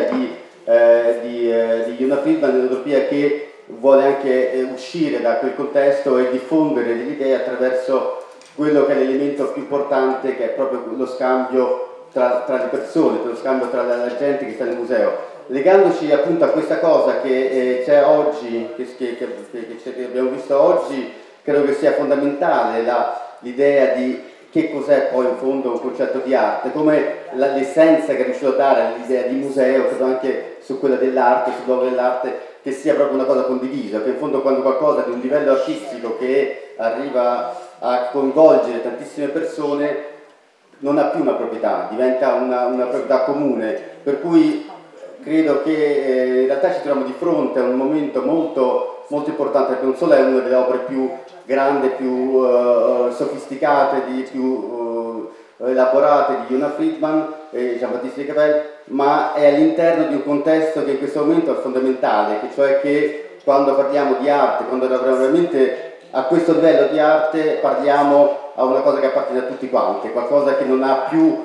di Yona Friedman è un'utopia che vuole anche uscire da quel contesto e diffondere delle idee attraverso quello che è l'elemento più importante, che è proprio lo scambio tra le persone, lo scambio tra la gente che sta nel museo. Legandoci appunto a questa cosa che c'è oggi, che abbiamo visto oggi, credo che sia fondamentale l'idea di che cos'è poi in fondo un concetto di arte, come l'essenza che è riuscito a dare all'idea di museo, credo anche su quella dell'arte, sul luogo dell'arte, che sia proprio una cosa condivisa, che in fondo quando qualcosa di un livello artistico che arriva a coinvolgere tantissime persone non ha più una proprietà, diventa una proprietà comune, per cui credo che in realtà ci troviamo di fronte a un momento molto, molto importante, perché non solo è una delle opere più grandi, più sofisticate, più elaborate di Yona Friedman e Jean-Baptiste Decavelle, ma è all'interno di un contesto che in questo momento è fondamentale, che cioè che quando parliamo di arte, quando lavoriamo veramente a questo livello di arte, parliamo a una cosa che appartiene a tutti quanti, qualcosa che non ha più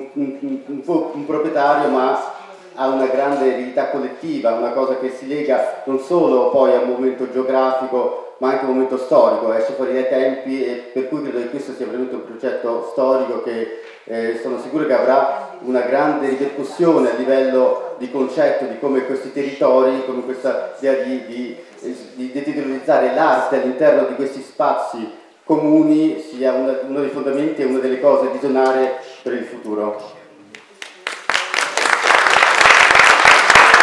un proprietario, ma ha una grande eredità collettiva, una cosa che si lega non solo poi a un momento geografico, ma anche a un momento storico, esce fuori dai tempi, e per cui credo che questo sia veramente un progetto storico che sono sicuro che avrà una grande ripercussione a livello di concetto di come questi territori, come questa idea di deteriorizzare l'arte all'interno di questi spazi comuni sia uno dei fondamenti e una delle cose visionarie per il futuro.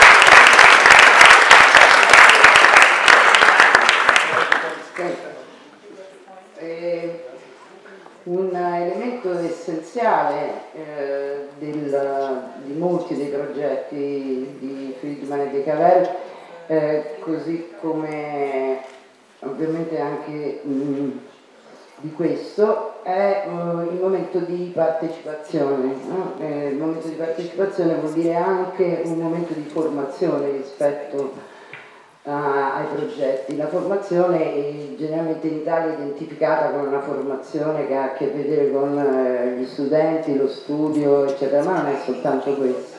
Un elemento essenziale di molti dei progetti di Friedman e di Cavell, così come ovviamente anche di questo, è il momento di partecipazione. No? Il momento di partecipazione vuol dire anche un momento di formazione rispetto ai progetti. La formazione è generalmente in Italia identificata con una formazione che ha a che vedere con gli studenti, lo studio, eccetera, ma non è soltanto questo.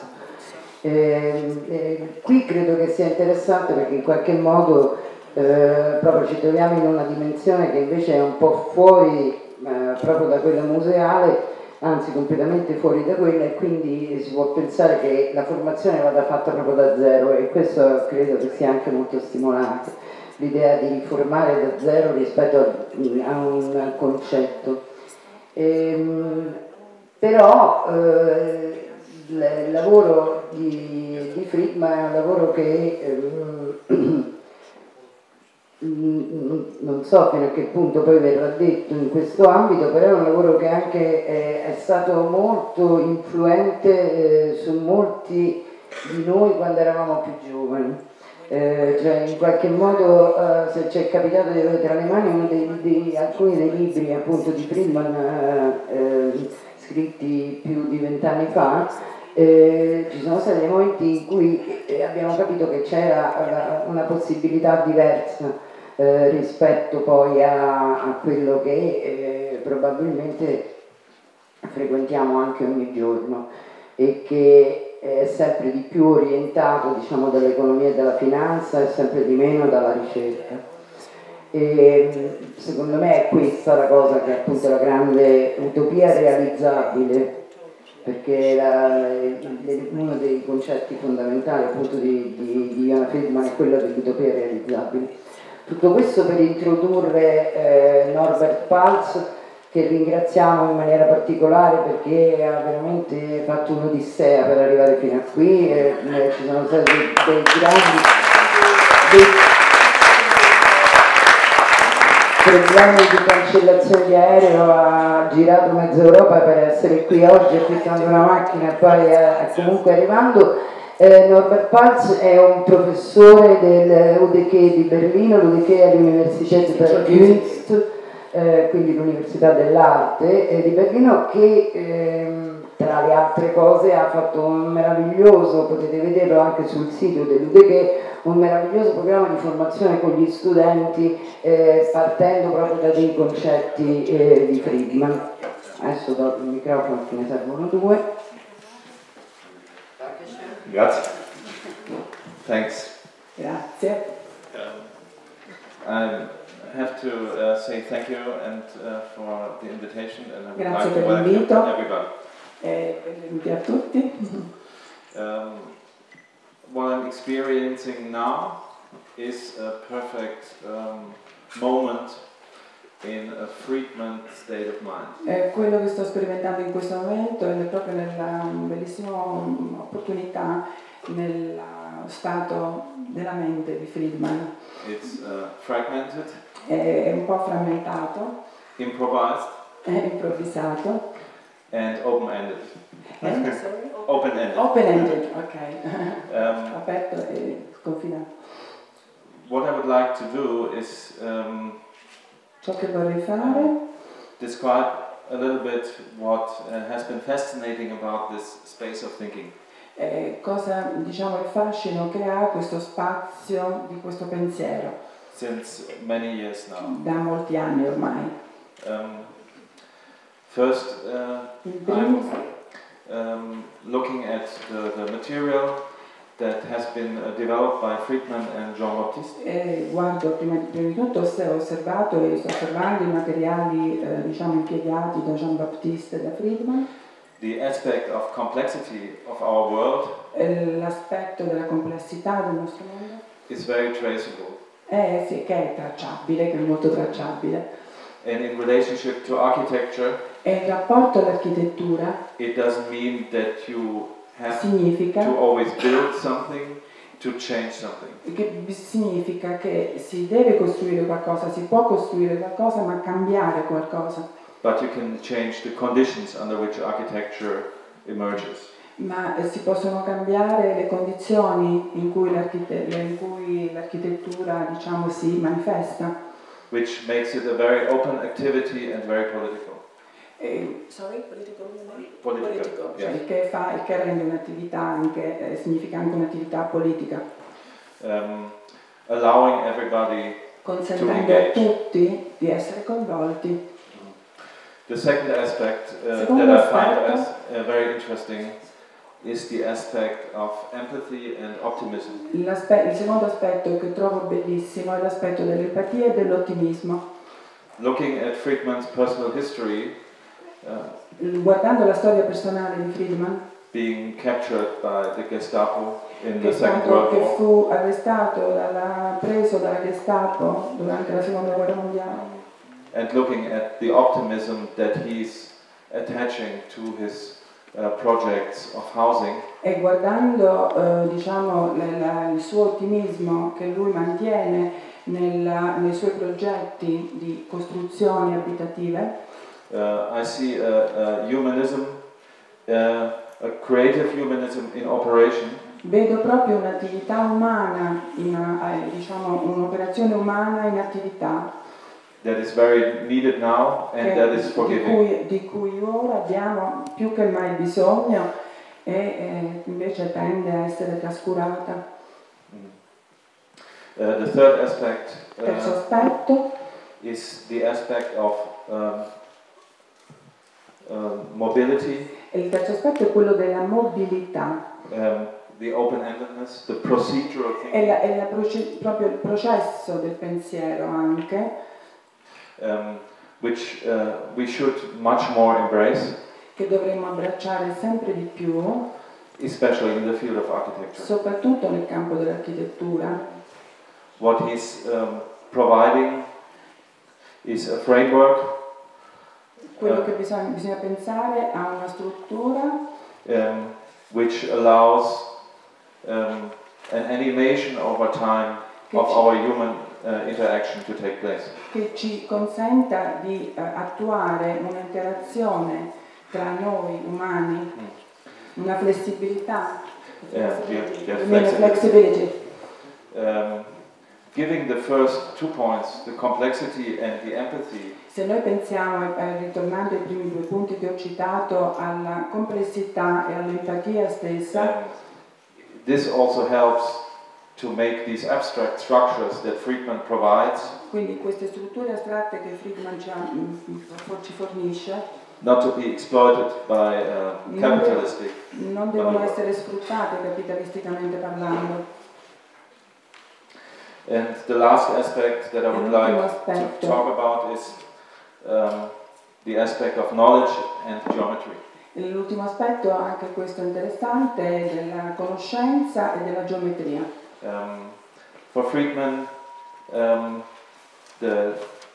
Qui credo che sia interessante perché in qualche modo proprio ci troviamo in una dimensione che invece è un po' fuori proprio da quella museale, anzi completamente fuori da quella, e quindi si può pensare che la formazione vada fatta proprio da zero, e questo credo che sia anche molto stimolante, l'idea di riformare da zero rispetto a un concetto. Però il lavoro di Friedman è un lavoro che non so fino a che punto poi verrà detto in questo ambito, però è un lavoro che anche è stato molto influente su molti di noi quando eravamo più giovani. Cioè in qualche modo se ci è capitato di avere tra le mani alcuni dei libri appunto di Friedman scritti più di 20 anni fa, ci sono stati dei momenti in cui abbiamo capito che c'era una possibilità diversa rispetto poi a quello che probabilmente frequentiamo anche ogni giorno e che è sempre di più orientato, diciamo, dall'economia e dalla finanza e sempre di meno dalla ricerca. E secondo me è questa la cosa che è appunto la grande utopia realizzabile, perché uno dei concetti fondamentali appunto di Johann Friedman è quello dell'utopia realizzabile. Tutto questo per introdurre Norbert Paltz, che ringraziamo in maniera particolare perché ha veramente fatto un'odissea per arrivare fino a qui, ci sono stati dei grandi problemi di cancellazione di aereo, ha girato mezza Europa per essere qui oggi affittando una macchina e poi comunque arrivando. Norbert Paltz è un professore dell'UDK di Berlino, l'UDK è l'Universität der Kunst, quindi l'Università dell'Arte di Berlino, che tra le altre cose ha fatto un meraviglioso, potete vederlo anche sul sito dell'UDK, un meraviglioso programma di formazione con gli studenti partendo proprio da dei concetti di Friedman. Adesso do il microfono, che ne servono due. Grazie. Thanks. Grazie. I have to say thank you and for the invitation, and I would Grazie like to per welcome l'invito. everybody. Benvenuti a tutti. What I'm experiencing now is a perfect moment in a Friedman state of mind. Quello che sto sperimentando in questo momento è proprio nella bellissima opportunità nello stato della mente di Friedman. It's fragmented, È un po' frammentato, improvised, è improvvisato. and open-ended. Open-ended. Open-ended, ok. Aperto e sconfinato. What I would like to do is Ciò che vorrei fare describe a little bit what has been fascinating about this space of thinking. cosa, diciamo, il fascino che ha questo spazio di questo pensiero Since many years now. da molti anni ormai. First, In primis, I'm looking at the material that has been developed by Friedman and Jean-Baptiste. guardo prima di tutto, ho osservato e sto osservando i materiali diciamo impiegati da Jean-Baptiste e da Friedman, The aspect of complexity of our world l'aspetto della complessità del nostro mondo is very traceable. sì, che è tracciabile, che è molto tracciabile. And in relationship to architecture, E il rapporto all'architettura it doesn't mean that you have significa to always build something to change something. Che significa che si deve costruire qualcosa, si può costruire qualcosa, ma cambiare qualcosa. But you can change the conditions under which architecture emerges. Ma si possono cambiare le condizioni in cui l'architettura, diciamo, si manifesta. Which makes it a very open activity and very political. Political. Yes. Il che rende un'attività anche, significa anche un'attività politica. Allowing everybody consentendo a tutti di essere coinvolti. The second aspect that I find as very interesting is the aspect of empathy and optimism. Il secondo aspetto che trovo bellissimo è l'aspetto dell'empatia e dell'ottimismo. Looking at Friedman's personal history, guardando la storia personale di Friedman, being captured by the Gestapo in the Second World che War, fu arrestato preso dalla Gestapo durante la Seconda Guerra Mondiale, and looking at the optimism that he's attaching to his projects of housing, e guardando diciamo il suo ottimismo che lui mantiene nei suoi progetti di costruzioni abitative, I see a humanism, a creative humanism in operation. Vedo proprio un'attività umana, diciamo un'operazione umana in attività. That is very needed now and that is forgiving. Di cui ora abbiamo più che mai bisogno e invece tende a essere trascurata. The third aspect Terzo aspetto is the aspect of mobility. E il terzo aspetto è quello della mobilità. The open-endedness, the procedural thinking. Proprio il processo del pensiero anche. Which we should much more embrace, che dovremmo abbracciare sempre di più, especially in the field of architecture. Soprattutto nel campo dell'architettura. What he's providing is a framework. Quello che bisogna pensare a una struttura which allows an animation over time of our human interaction to take place. Che ci consenta di attuare un'interazione tra noi umani, una flessibilità. Flexibility. Giving the first 2 points, the complexity and the empathy. Se noi pensiamo, ritornando ai primi 2 punti che ho citato, alla complessità e all'empatia stessa, this also helps to make these abstract structures that Friedman provides. Quindi queste strutture astratte che Friedman ci fornisce not to be exploited by capitalistic. Non devono essere sfruttate capitalisticamente parlando. And the last aspect that I would like to talk about is the aspect of knowledge and geometry. L'ultimo aspetto, anche questo interessante, è della conoscenza e della geometria. For Friedman, the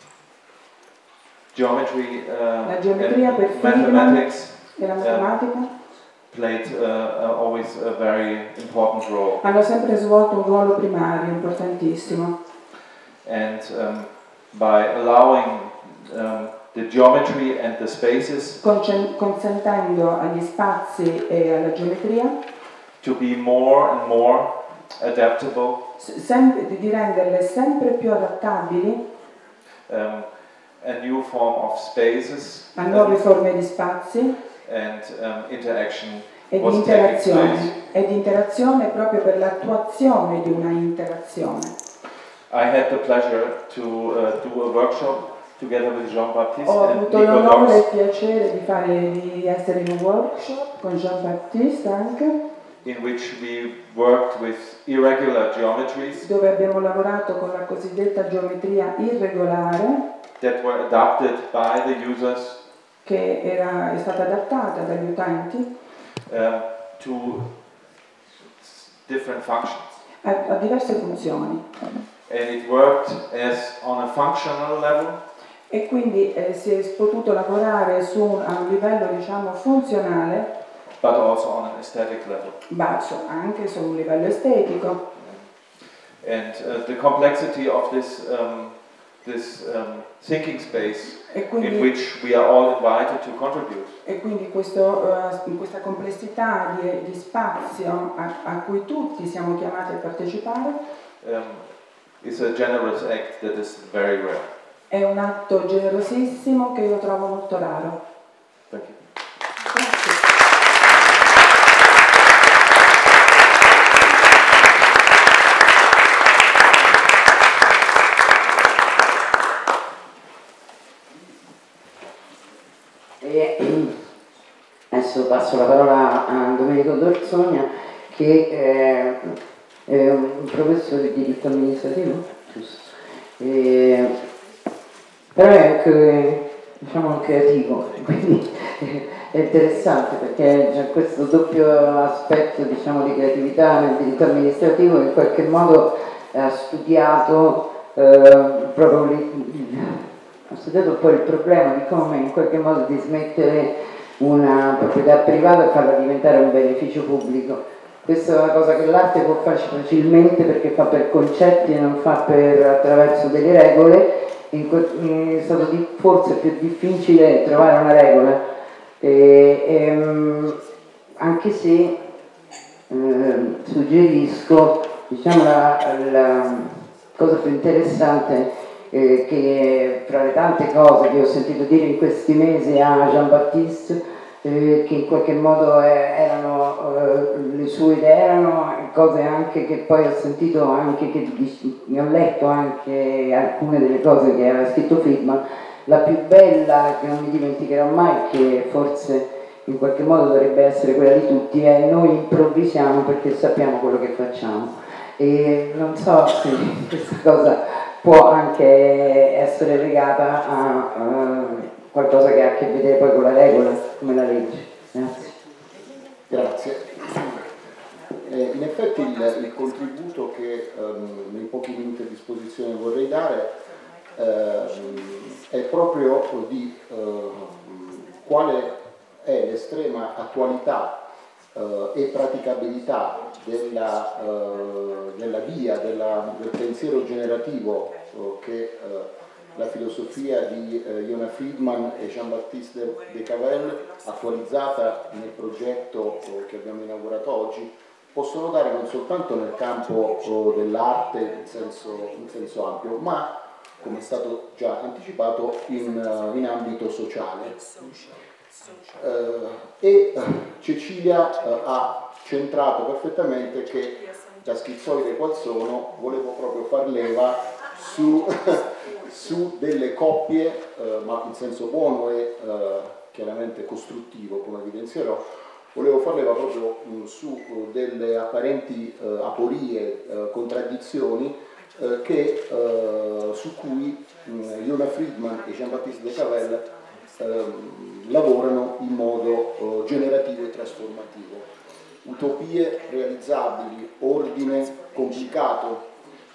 geometry la geometria per mathematics e la matematica played always a very important role. Hanno sempre svolto un ruolo primario, importantissimo. And by allowing the geometry and the spaces consentendo agli spazi e alla geometria to be more and more adaptable, di renderle sempre più adattabili a new form of spaces, a nuove forme di spazi and interaction e di interazione proprio per l'attuazione di una interazione. I had the pleasure to do a workshop together with Jean-Baptiste Ho and avuto Nico l'onore e il Dox, piacere di essere in un workshop con Jean-Baptiste anche, in which we worked with irregular geometries dove abbiamo lavorato con la cosiddetta geometria irregolare that were adapted by the users che è stata adattata dagli utenti to different functions. a diverse funzioni. And it worked as on a functional level, E quindi si è potuto lavorare a un livello, diciamo, funzionale, but also on an aesthetic level. anche su un livello estetico. And the complexity of this thinking space in which we are all invited to contribute. E quindi questa complessità di spazio a cui tutti siamo chiamati a partecipare is a generous act that is very rare. È un atto generosissimo che io trovo molto raro. Thank you. Adesso passo la parola a Domenico D'Orsogna, che è un professore di diritto amministrativo, giusto? Però è anche, diciamo, un creativo, quindi è interessante perché c'è questo doppio aspetto, diciamo, di creatività nel diritto amministrativo. In qualche modo ha studiato ho studiato poi il problema di come in qualche modo dismettere una proprietà privata e farla diventare un beneficio pubblico. Questa è una cosa che l'arte può fare facilmente perché fa per concetti e non fa attraverso delle regole. È stato forse più difficile trovare una regola, anche se suggerisco, diciamo, la cosa più interessante che fra le tante cose che ho sentito dire in questi mesi a Jean-Baptiste, che in qualche modo erano le sue idee, erano cose anche che poi ho sentito, anche che ho letto anche alcune delle cose che aveva scritto Friedman. La più bella, che non mi dimenticherò mai, che forse in qualche modo dovrebbe essere quella di tutti, è: noi improvvisiamo perché sappiamo quello che facciamo. E non so se questa cosa può anche essere legata a qualcosa che ha a che vedere poi con la regola, come la legge. Grazie. Grazie. In effetti il contributo che nei pochi minuti a disposizione vorrei dare è proprio di quale è l'estrema attualità e praticabilità della via, del pensiero generativo che la filosofia di Yonah Friedman e Jean-Baptiste Decavel, attualizzata nel progetto che abbiamo inaugurato oggi, possono dare non soltanto nel campo dell'arte in senso ampio, ma, come è stato già anticipato, in ambito sociale. Cecilia ha centrato perfettamente che, da schizoide qual sono, volevo proprio far leva su delle coppie, ma in senso buono e chiaramente costruttivo, come evidenzierò. Volevo far leva proprio su delle apparenti aporie, contraddizioni, su cui Yonah Friedman e Jean-Baptiste Decavel lavorano in modo generativo e trasformativo. Utopie realizzabili, ordine complicato.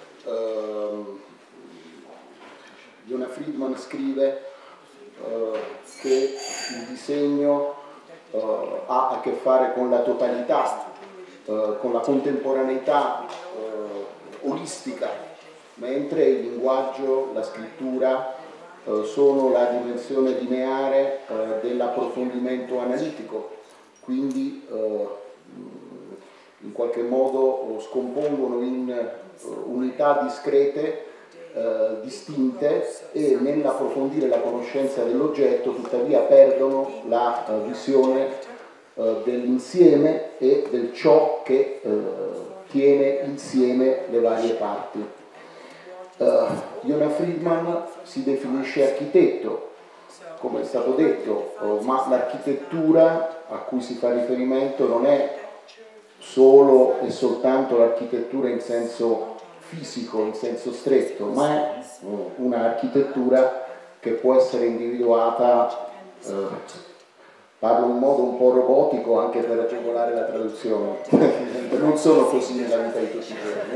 Yonah Friedman scrive che il disegno ha a che fare con la totalità, con la contemporaneità olistica, mentre il linguaggio, la scrittura sono la dimensione lineare dell'approfondimento analitico, quindi in qualche modo scompongono in unità discrete, distinte, e nell'approfondire la conoscenza dell'oggetto tuttavia perdono la visione dell'insieme e del ciò che tiene insieme le varie parti. Yonah Friedman si definisce architetto, come è stato detto, ma l'architettura a cui si fa riferimento non è solo e soltanto l'architettura in senso fisico, in senso stretto, ma è un'architettura che può essere individuata, parlo in modo un po' robotico anche per agevolare la traduzione, non sono così nella vita di tutti i giorni.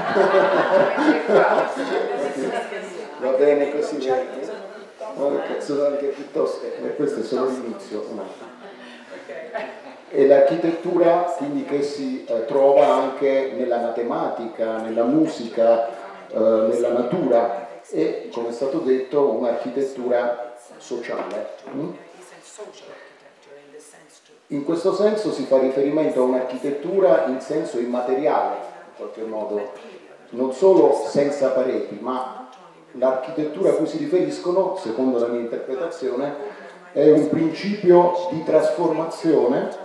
Va bene così, sono anche piuttosto, questo è solo l'inizio. E l'architettura quindi che si trova anche nella matematica, nella musica, nella natura e, come è stato detto, un'architettura sociale. In questo senso si fa riferimento a un'architettura in senso immateriale, in qualche modo, non solo senza pareti, ma l'architettura a cui si riferiscono, secondo la mia interpretazione, è un principio di trasformazione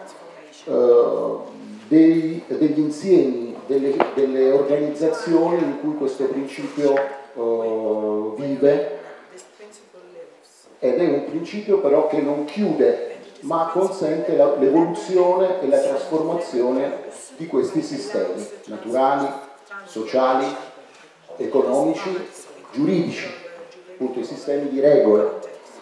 degli insiemi, delle organizzazioni in cui questo principio vive, ed è un principio però che non chiude, ma consente l'evoluzione e la trasformazione di questi sistemi naturali, sociali, economici, giuridici, appunto i sistemi di regole.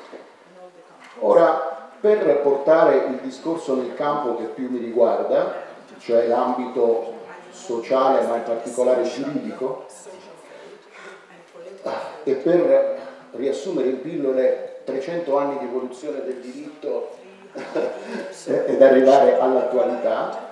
Ora, per portare il discorso nel campo che più mi riguarda, cioè l'ambito sociale ma in particolare giuridico, e per riassumere in pillole 300 anni di evoluzione del diritto ed arrivare all'attualità,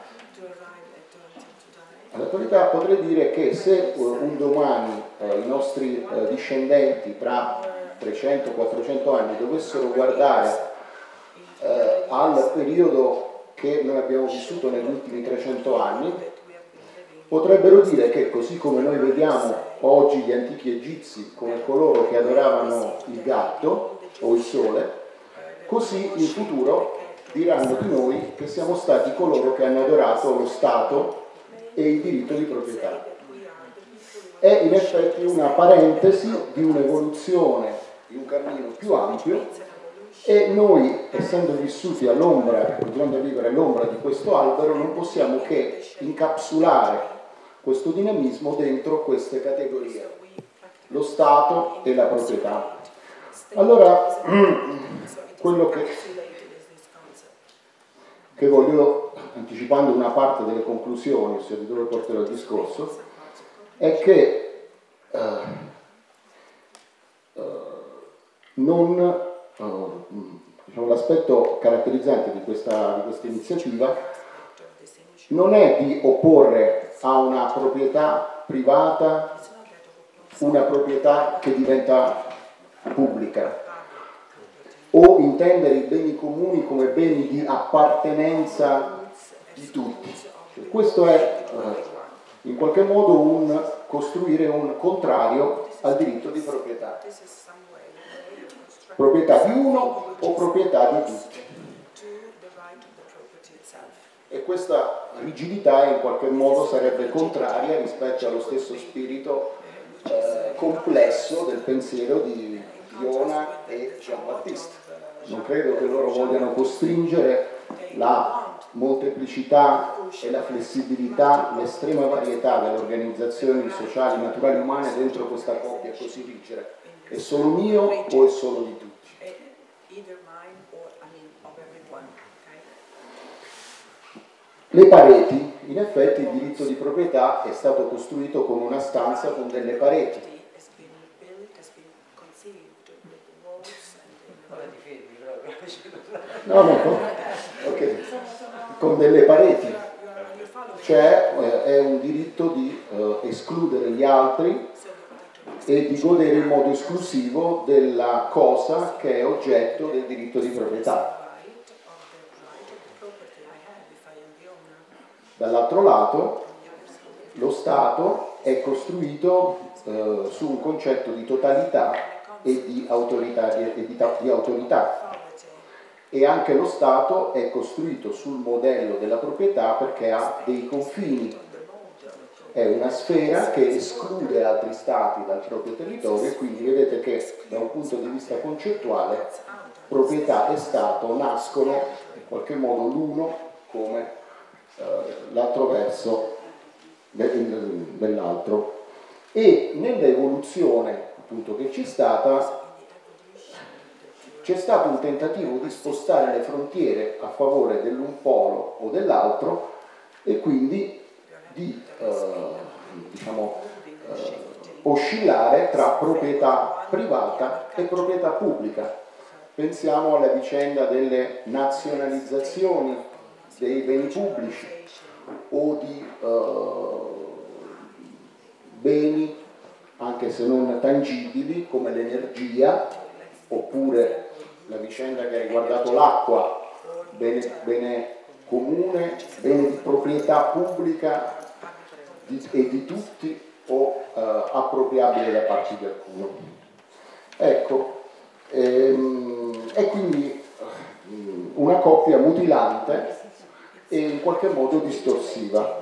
potrei dire che se un domani i nostri discendenti tra 300-400 anni dovessero guardare al periodo che noi abbiamo vissuto negli ultimi 300 anni, potrebbero dire che così come noi vediamo oggi gli antichi egizi come coloro che adoravano il gatto o il sole, così in futuro diranno di noi che siamo stati coloro che hanno adorato lo Stato e il diritto di proprietà. È in effetti una parentesi di un'evoluzione, di un cammino più ampio, e noi, essendo vissuti all'ombra, continuando a vivere all'ombra di questo albero, non possiamo che incapsulare questo dinamismo dentro queste categorie, lo Stato e la proprietà. Allora, quello che voglio, anticipando una parte delle conclusioni, ossia di dove porterò il discorso, è che diciamo, l'aspetto caratterizzante di questa iniziativa non è di opporre a una proprietà privata una proprietà che diventa pubblica, o intendere i beni comuni come beni di appartenenza di tutti. Questo è in qualche modo costruire un contrario al diritto di proprietà. Proprietà di uno o proprietà di tutti. E questa rigidità in qualche modo sarebbe contraria rispetto allo stesso spirito complesso del pensiero di Iona e Jean-Baptiste. Non credo che loro vogliano costringere la molteplicità e la flessibilità, l'estrema varietà delle organizzazioni sociali, naturali, umane dentro questa coppia così rigida. È solo mio o è solo di tutti? Le pareti, in effetti il diritto di proprietà è stato costruito come una stanza con delle pareti. No, ok, con delle pareti, cioè è un diritto di escludere gli altri e di godere in modo esclusivo della cosa che è oggetto del diritto di proprietà. Dall'altro lato, lo Stato è costruito su un concetto di totalità e di autorità, e anche lo Stato è costruito sul modello della proprietà perché ha dei confini. È una sfera che esclude altri stati dal proprio territorio, e quindi vedete che da un punto di vista concettuale proprietà e Stato nascono in qualche modo l'uno come l'altro verso dell'altro. E nell'evoluzione appunto che c'è stato un tentativo di spostare le frontiere a favore dell'un polo o dell'altro, e quindi di oscillare tra proprietà privata e proprietà pubblica. Pensiamo alla vicenda delle nazionalizzazioni dei beni pubblici o di beni, anche se non tangibili, come l'energia, oppure la vicenda che ha riguardato l'acqua, bene comune, bene di proprietà pubblica e di tutti o appropriabile da parte di qualcuno. Ecco, è quindi una coppia mutilante e in qualche modo distorsiva.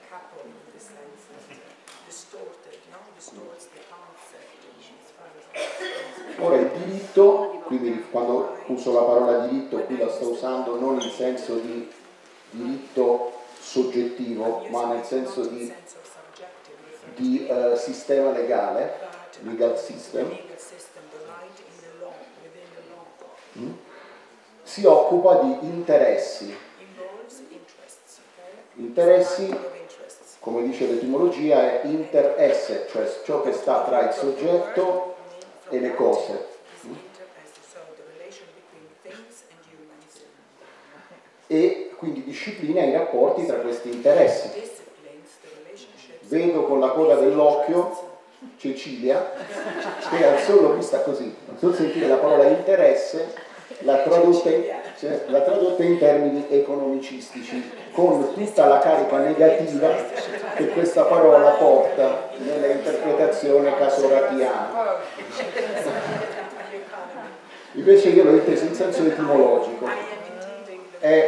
Ora il diritto, quindi quando uso la parola diritto qui la sto usando non in senso di diritto soggettivo, ma nel senso di sistema legale, legal system, si occupa di interessi. Interessi, come dice l'etimologia, è inter esse, cioè ciò che sta tra il soggetto e le cose. E quindi disciplina i rapporti tra questi interessi. Vedo con la coda dell'occhio Cecilia, che al solo vista così, al solo sentire la parola interesse, l'ha tradotta in termini economicistici, con tutta la carica negativa che questa parola porta nella interpretazione casoratiana. Invece io l'ho inteso in senso etimologico. È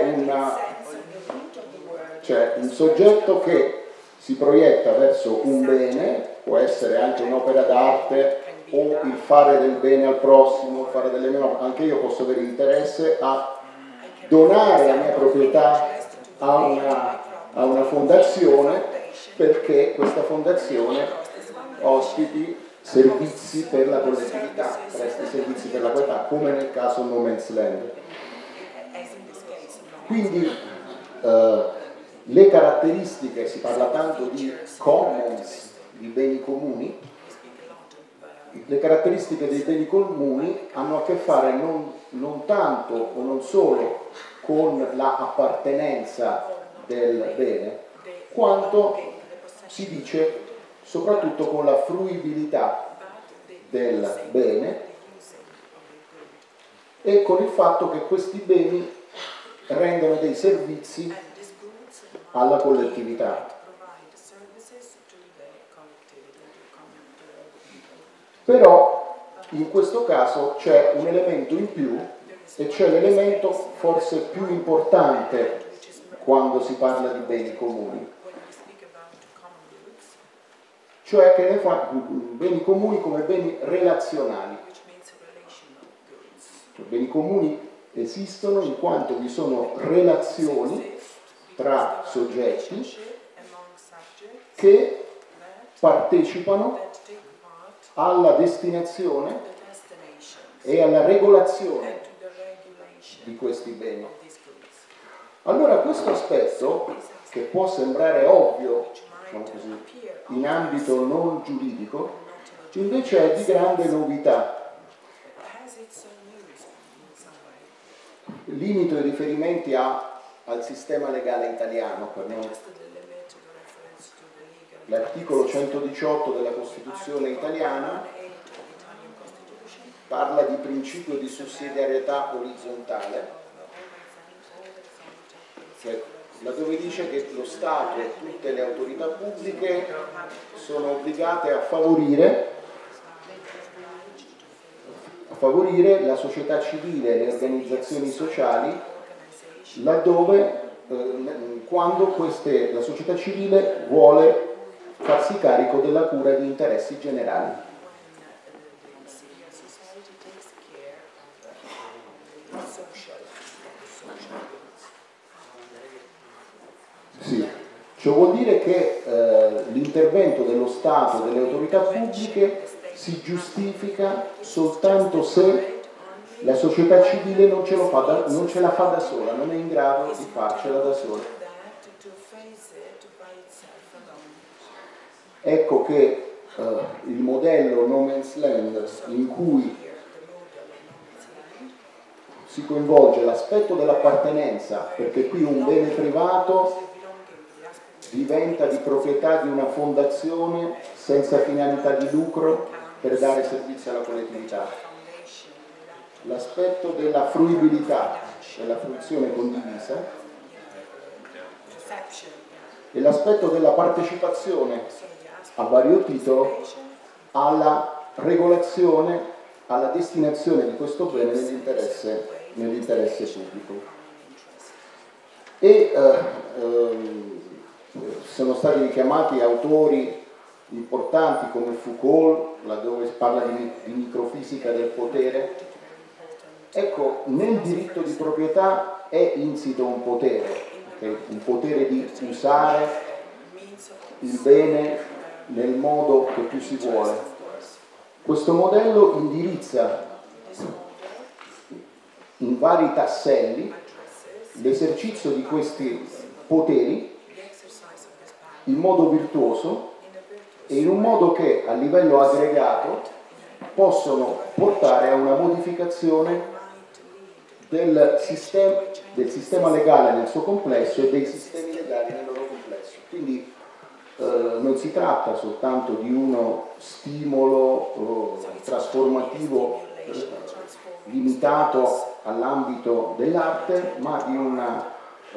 un soggetto che si proietta verso un bene, può essere anche un'opera d'arte o il fare del bene al prossimo, fare delle mie, anche io posso avere interesse a donare la mia proprietà a una fondazione perché questa fondazione ospiti servizi per la collettività, presti servizi per la collettività, come nel caso No Man's Land. Quindi le caratteristiche, si parla tanto di commons, di beni comuni, le caratteristiche dei beni comuni hanno a che fare non tanto o non solo con l'appartenenza del bene, quanto si dice soprattutto con la fruibilità del bene e con il fatto che questi beni rendono dei servizi alla collettività. Però in questo caso c'è un elemento in più e c'è l'elemento forse più importante quando si parla di beni comuni, cioè che ne fa beni comuni come beni relazionali. I beni comuni esistono in quanto vi sono relazioni tra soggetti che partecipano alla destinazione e alla regolazione di questi beni. Allora questo aspetto, che può sembrare ovvio, diciamo così, in ambito non giuridico, invece è di grande novità. Limito i riferimenti al sistema legale italiano, per noi. L'articolo 118 della Costituzione italiana parla di principio di sussidiarietà orizzontale, cioè laddove dice che lo Stato e tutte le autorità pubbliche sono obbligate a favorire la società civile e le organizzazioni sociali laddove, quando la società civile vuole farsi carico della cura di interessi generali. Sì, ciò vuol dire che l'intervento dello Stato, delle autorità pubbliche, si giustifica soltanto se la società civile non ce la fa da sola, non è in grado di farcela da sola. Ecco che il modello No Man's Land in cui si coinvolge l'aspetto dell'appartenenza, perché qui un bene privato diventa di proprietà di una fondazione senza finalità di lucro per dare servizio alla collettività. L'aspetto della fruibilità, della fruizione condivisa, e l'aspetto della partecipazione a vario titolo alla regolazione, alla destinazione di questo bene nell'interesse pubblico. E sono stati richiamati autori importanti come Foucault, laddove parla di microfisica del potere. Ecco, nel diritto di proprietà è insito un potere, okay? Un potere di usare il bene nel modo che più si vuole. Questo modello indirizza in vari tasselli l'esercizio di questi poteri in modo virtuoso e in un modo che a livello aggregato possono portare a una modificazione del sistema legale nel suo complesso e dei sistemi legali nel loro complesso. Quindi non si tratta soltanto di uno stimolo trasformativo limitato all'ambito dell'arte, ma di una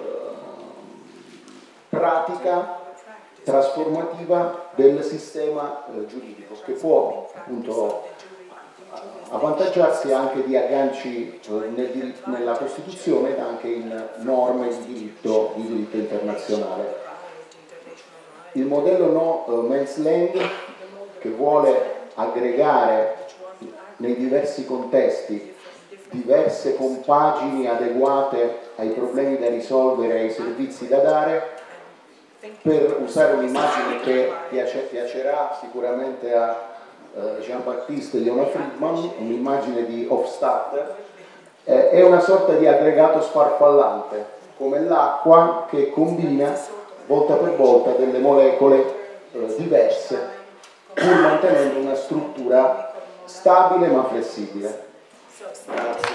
pratica trasformativa del sistema giuridico, che può appunto avvantaggiarsi anche di agganci nella Costituzione ed anche in norme di diritto internazionale. Il modello no mens land, che vuole aggregare nei diversi contesti diverse compagini adeguate ai problemi da risolvere e ai servizi da dare, per usare un'immagine che piacerà sicuramente a Jean-Baptiste e Yona Friedman, un'immagine di Hofstadter, è una sorta di aggregato sfarfallante, come l'acqua che combina volta per volta delle molecole diverse, pur mantenendo una struttura stabile ma flessibile. Grazie.